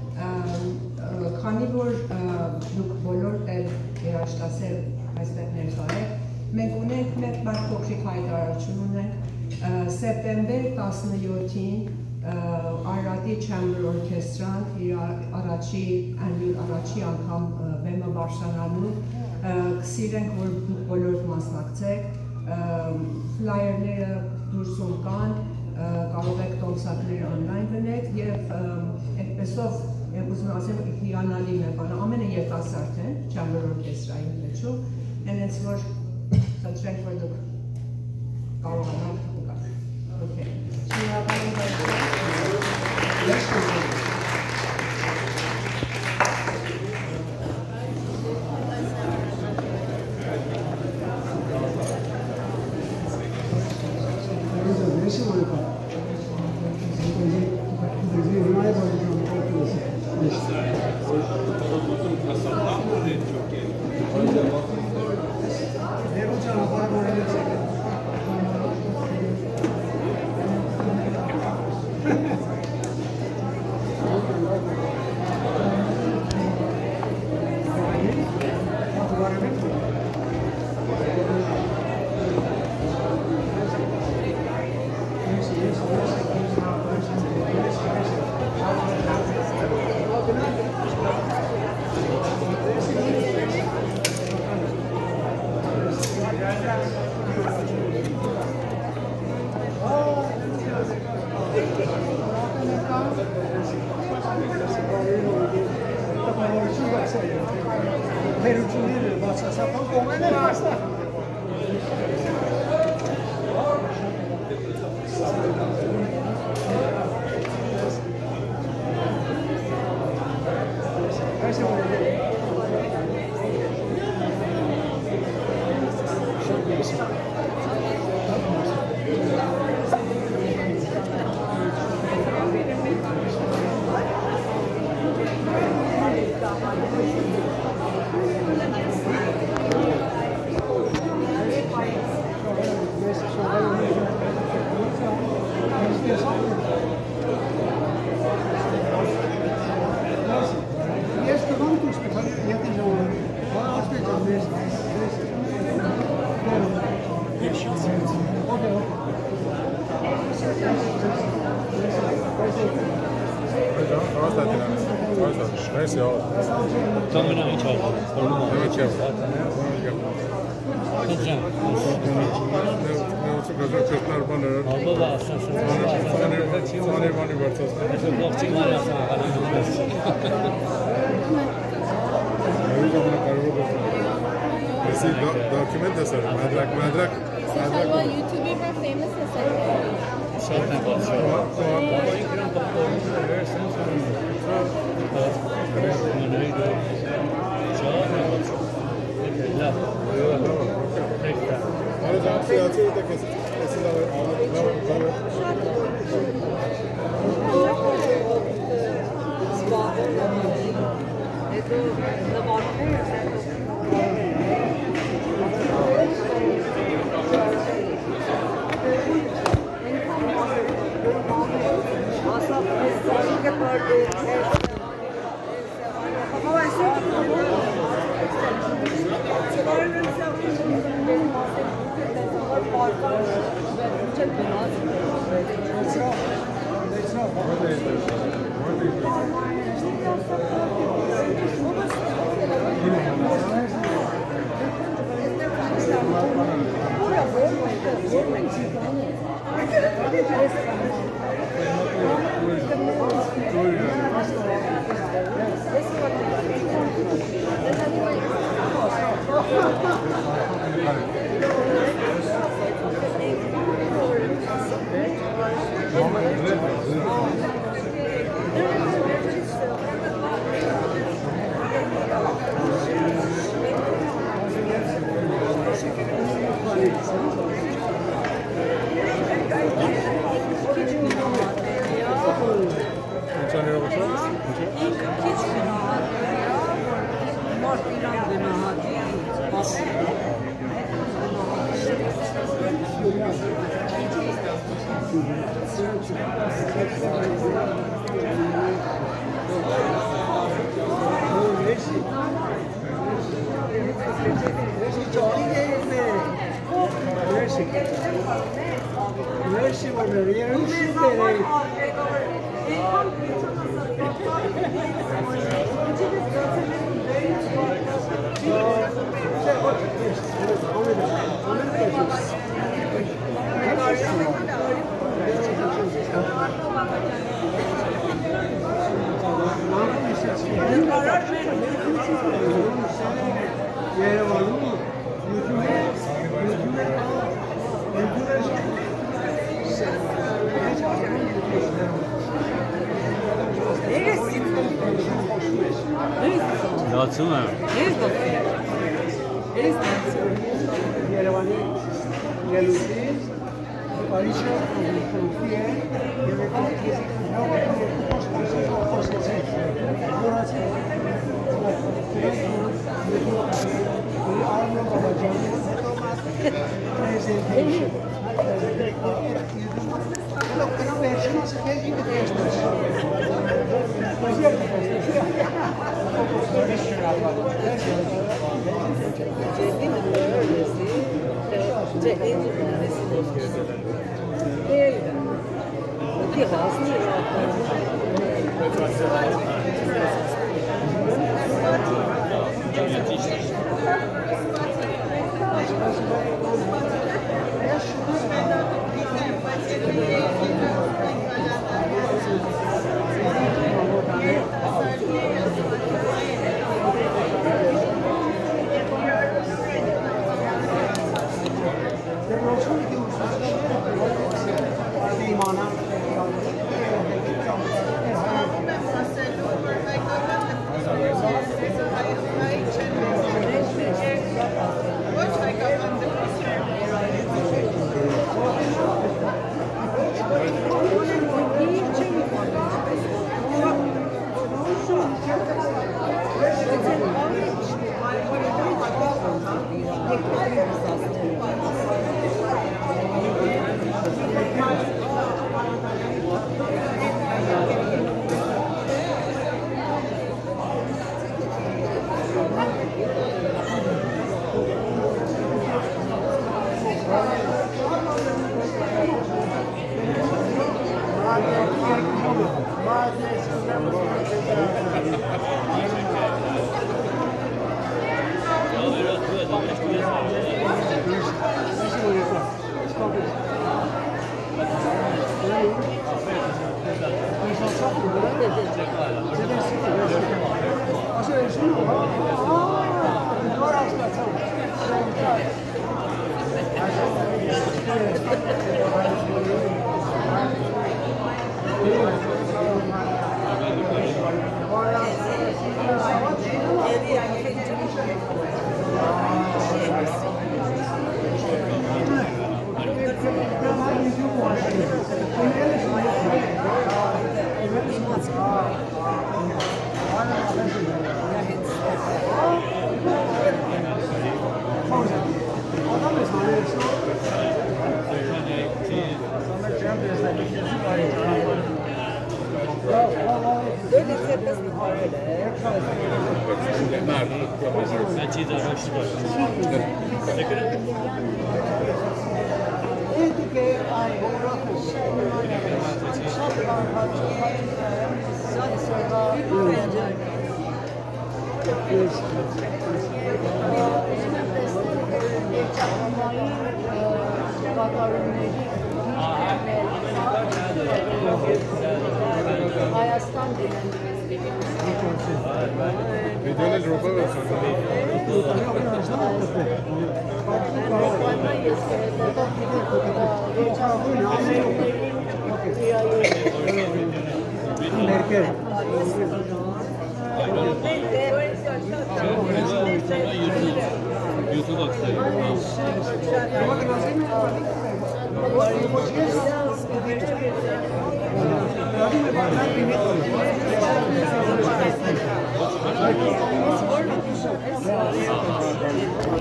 քանի որ դուք բոլոր տեղ երաժշտասեր այստեղ ներկա եք, մենք ունենք մեկ բար փոքրիկ հայտարարություն ունենք, սեպտեմբեր տասնյոթին Արարատի Chamber Orchestra-ն իր առաջի առաջի անգամ բեմը բարձրանալու, կսիրենք, որ դուք բոլորդ մասնակցեք, ֆլայերները դուրսում կան, կարող եք տոմսակներ online դնեք և այդպեսով եմ ուզում ասեմ հիանալին է բանը, ամենը երիտասարդ են Chamber Orchestra-ի մեջով, հենց որ խնդրենք, որ դուք կարողանաք ուղղակ։ Okay. Դացում եմ։ Ես դացում։ Ես դացում։ Երևանի ելույթից Պարիզը խնդրի է եւ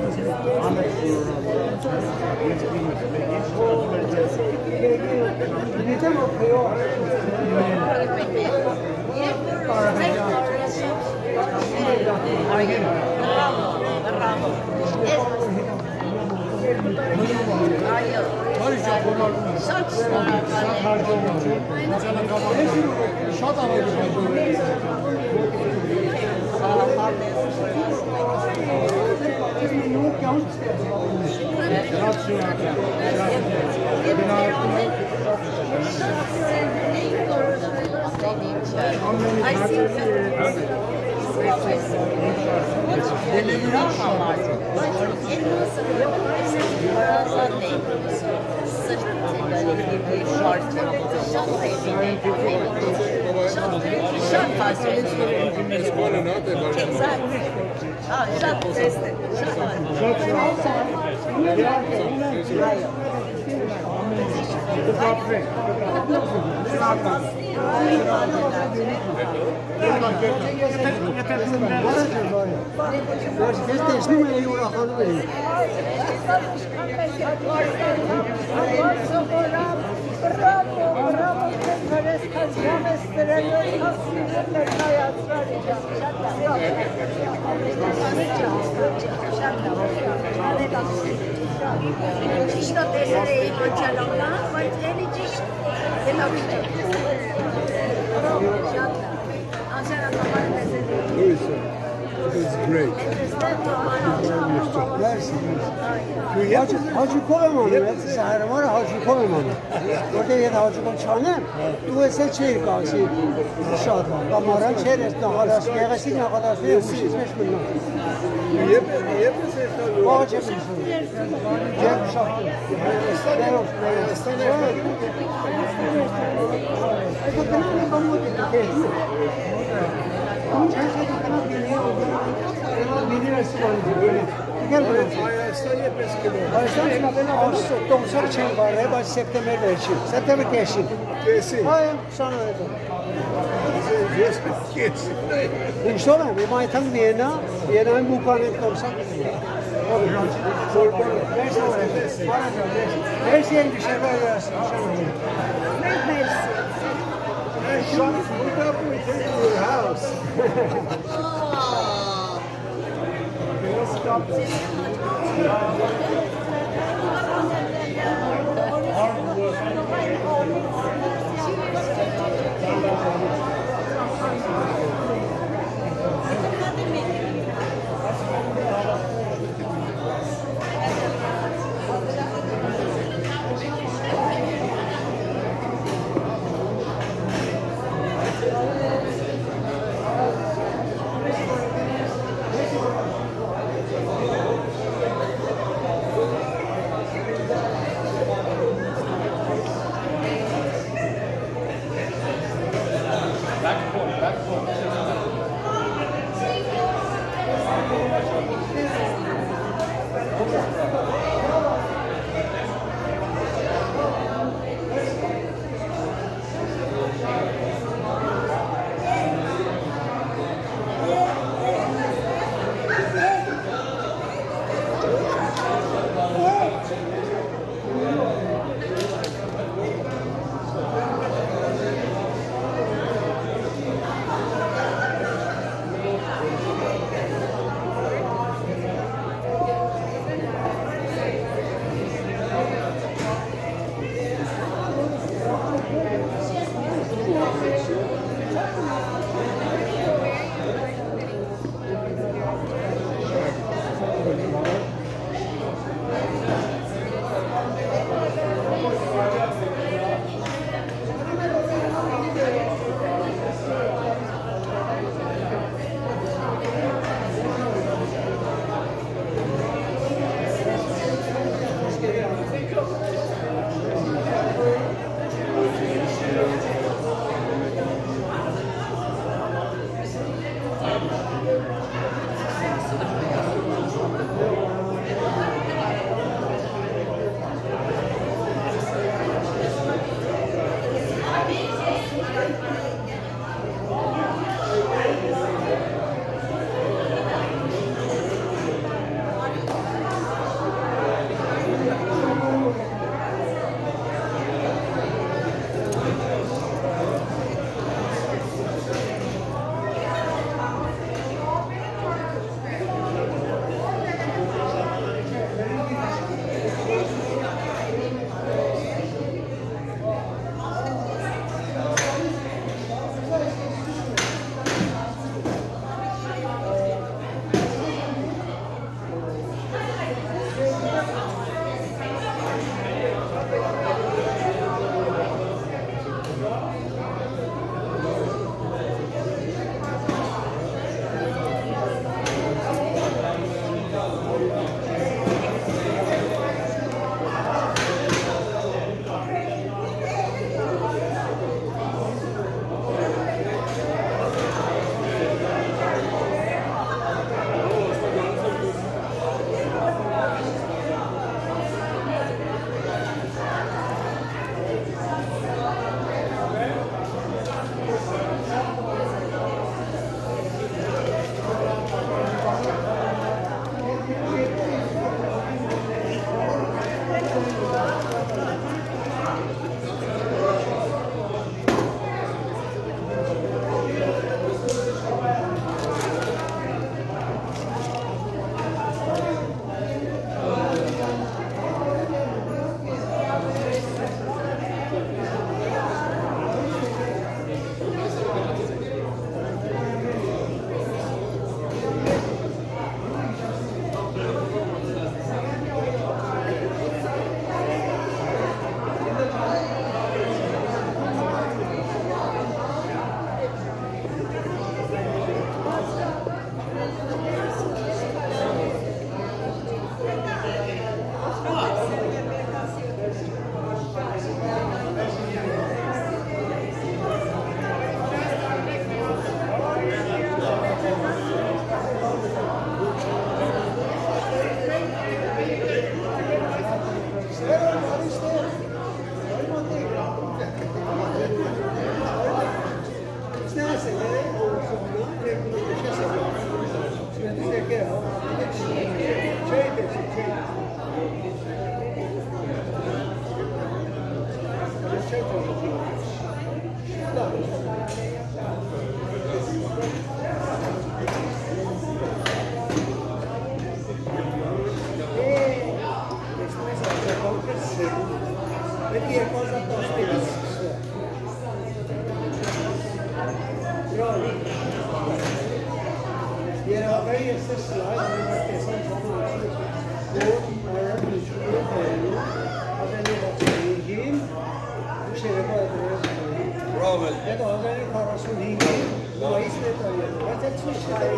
Thank you. Hacı koyamam ben, sahara var hacı koyamam. Orada yer hacı koy çanem, bu ise çeyir kalsı şadman. Kamaran çeyir etna halas, kegesi ne kadar şey, bu şey beş milyon. Niye niye mesela? Bağ cebim soruyor. Cem şahtı. Ne yok, ne yok. Eko kanalın kamu dedi, değil mi? Ama her şeyde kanal biliyor. Kanal biliyor Sübhan'ı. Gel buraya. Ayastan çıkabına Ağustos, doksan çen var, hep açı September verişi. September geçin. Geçin. Hayır, sana öyle. Geçin. Bu işte olan, bir maytan Vienna, Vienna'nın bu kanun doksan. Sorban. Versin oraya, versin. Versin bir şey var versin. What up we take to your house? Peki yapazdan tasdiki sıkısı. Bravo. Beraber yasa slide animasyonu falan. Bu Ararat müşkülü koyuyor. Adını bakayım. Bu şeye koyuyor. Bravo. Ya da adını parasını değil. Bu ismi koyuyor. Zaten çok şey.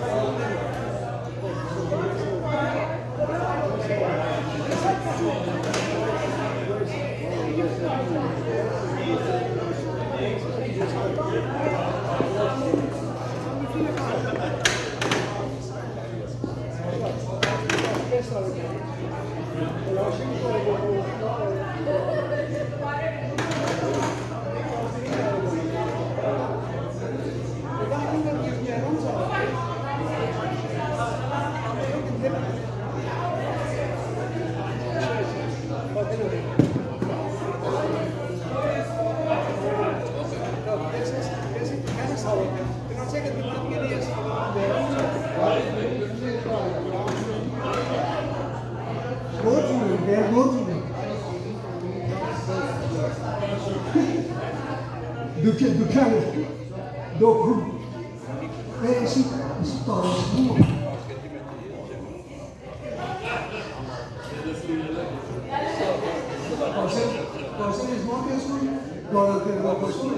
Dükkan, dükkan, dokun. Ve isi, isi tanıştım. Pasal izmatias pun, galanteria pasal.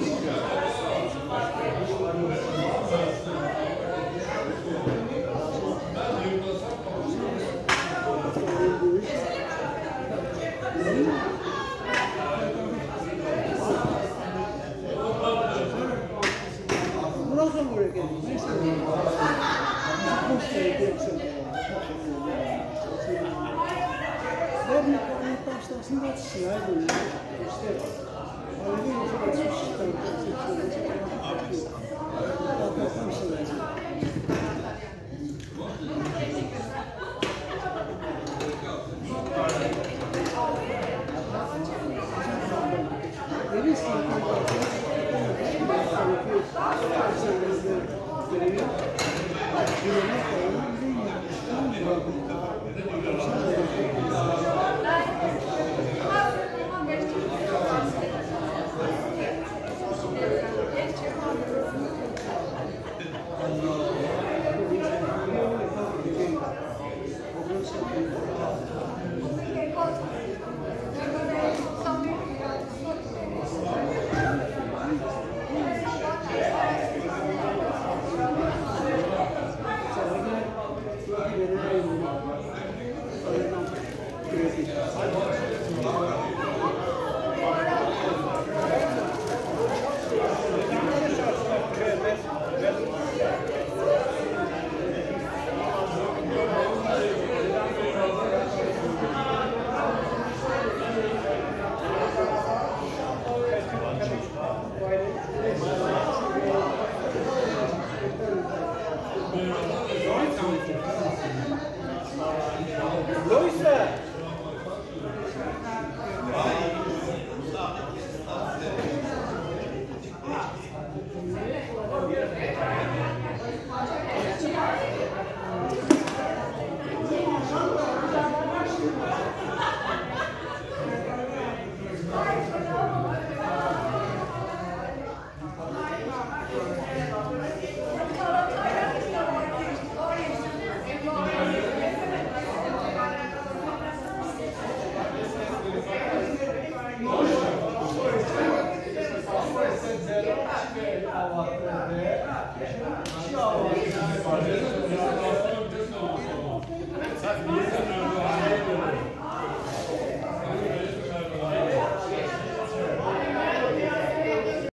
Thank you.